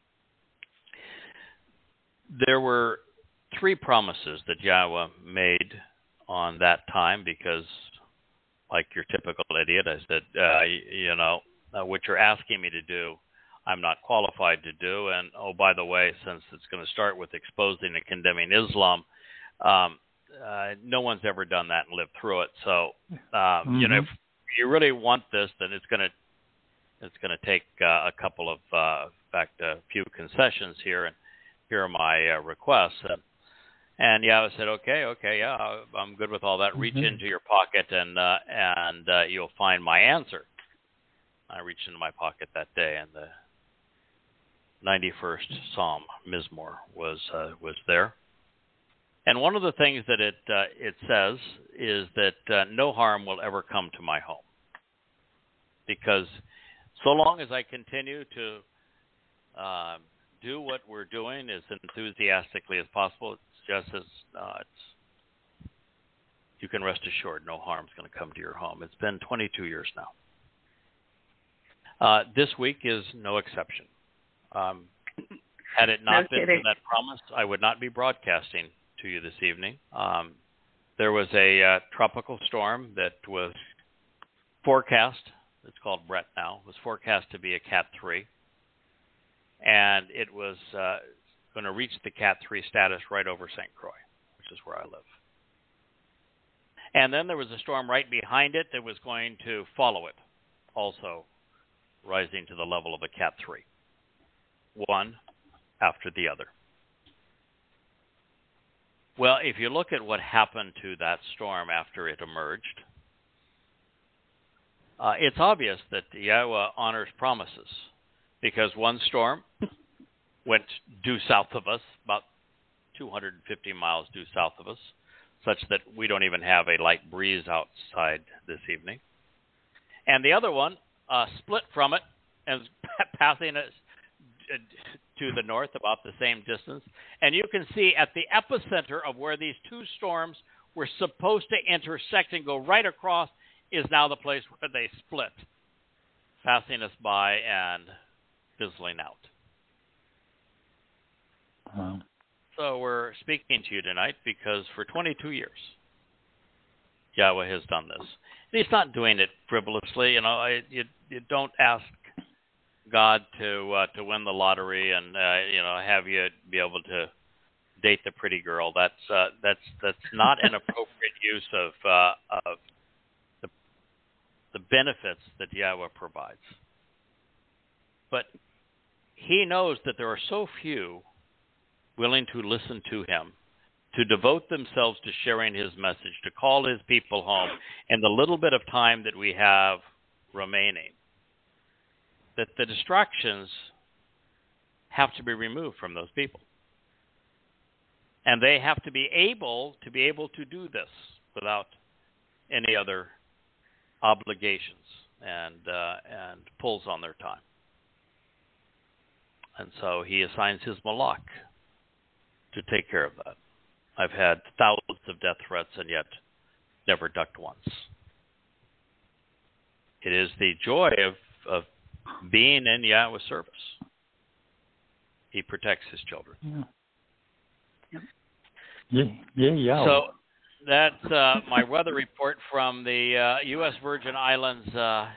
there were 3 promises that Yahowah made on that time because, like your typical idiot, I said, what you're asking me to do, I'm not qualified to do. And, oh, by the way, since it's going to start with exposing and condemning Islam, no one's ever done that and lived through it. So, if you really want this, then it's going to take a couple of, in fact, a few concessions here. And here are my requests. And Yahowah said, okay, yeah, I'm good with all that. Reach into your pocket and you'll find my answer. I reached into my pocket that day, and the 91st Psalm, Mizmowr, was there. And one of the things that it says is that no harm will ever come to my home, because so long as I continue to do what we're doing as enthusiastically as possible, it's just as you can rest assured no harm's going to come to your home. It's been 22 years now. This week is no exception. Had it not been for that promise, I would not be broadcasting to you this evening. There was a tropical storm that was forecast. It's called Brett now. It was forecast to be a Cat 3. And it was going to reach the Cat 3 status right over St. Croix, which is where I live. And then there was a storm right behind it that was going to follow it, also rising to the level of a Cat 3. One after the other. Well, if you look at what happened to that storm after it emerged, it's obvious that Yahowah honors promises, because one storm went due south of us, about 250 miles due south of us, such that we don't even have a light breeze outside this evening. And the other one split from it and is passing us to the north about the same distance. And you can see at the epicenter of where these two storms were supposed to intersect and go right across is now the place where they split, passing us by and fizzling out. Wow. So we're speaking to you tonight because for 22 years, Yahowah has done this. And he's not doing it frivolously. You don't ask God to win the lottery and have you be able to date the pretty girl. That's not an appropriate use of the benefits that Yahowah provides. But he knows that there are so few willing to listen to him, to devote themselves to sharing his message, to call his people home in the little bit of time that we have remaining, that the distractions have to be removed from those people. And they have to be able to do this without any other obligations and pulls on their time. And so he assigns his malak to take care of that. I've had thousands of death threats and yet never ducked once. It is the joy of being in Yahowah's service. He protects his children. Yeah. So that's my weather report from the U.S. Virgin Islands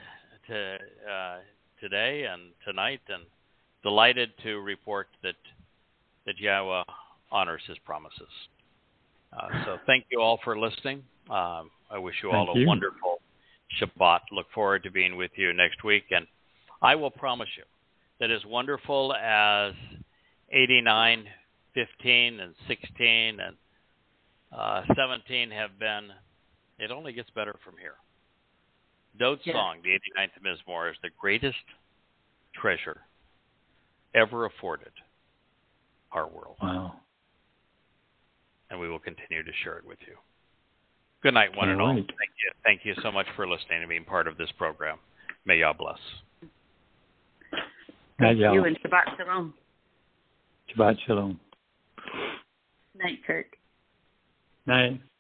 today and tonight, and delighted to report that Yahowah honors his promises. So thank you all for listening. I wish you all a wonderful Shabbat. Look forward to being with you next week. And I will promise you that as wonderful as 89, 15, and 16, and 17 have been, it only gets better from here. Dowd's song, the 89th Mizmowr, is the greatest treasure ever afforded our world. Wow. And we will continue to share it with you. Good night, one and all. Thank you. Thank you so much for listening and being part of this program. May Yah bless. Thank you, and Shabbat Shalom. Shabbat Shalom. Night, Kirk. Night.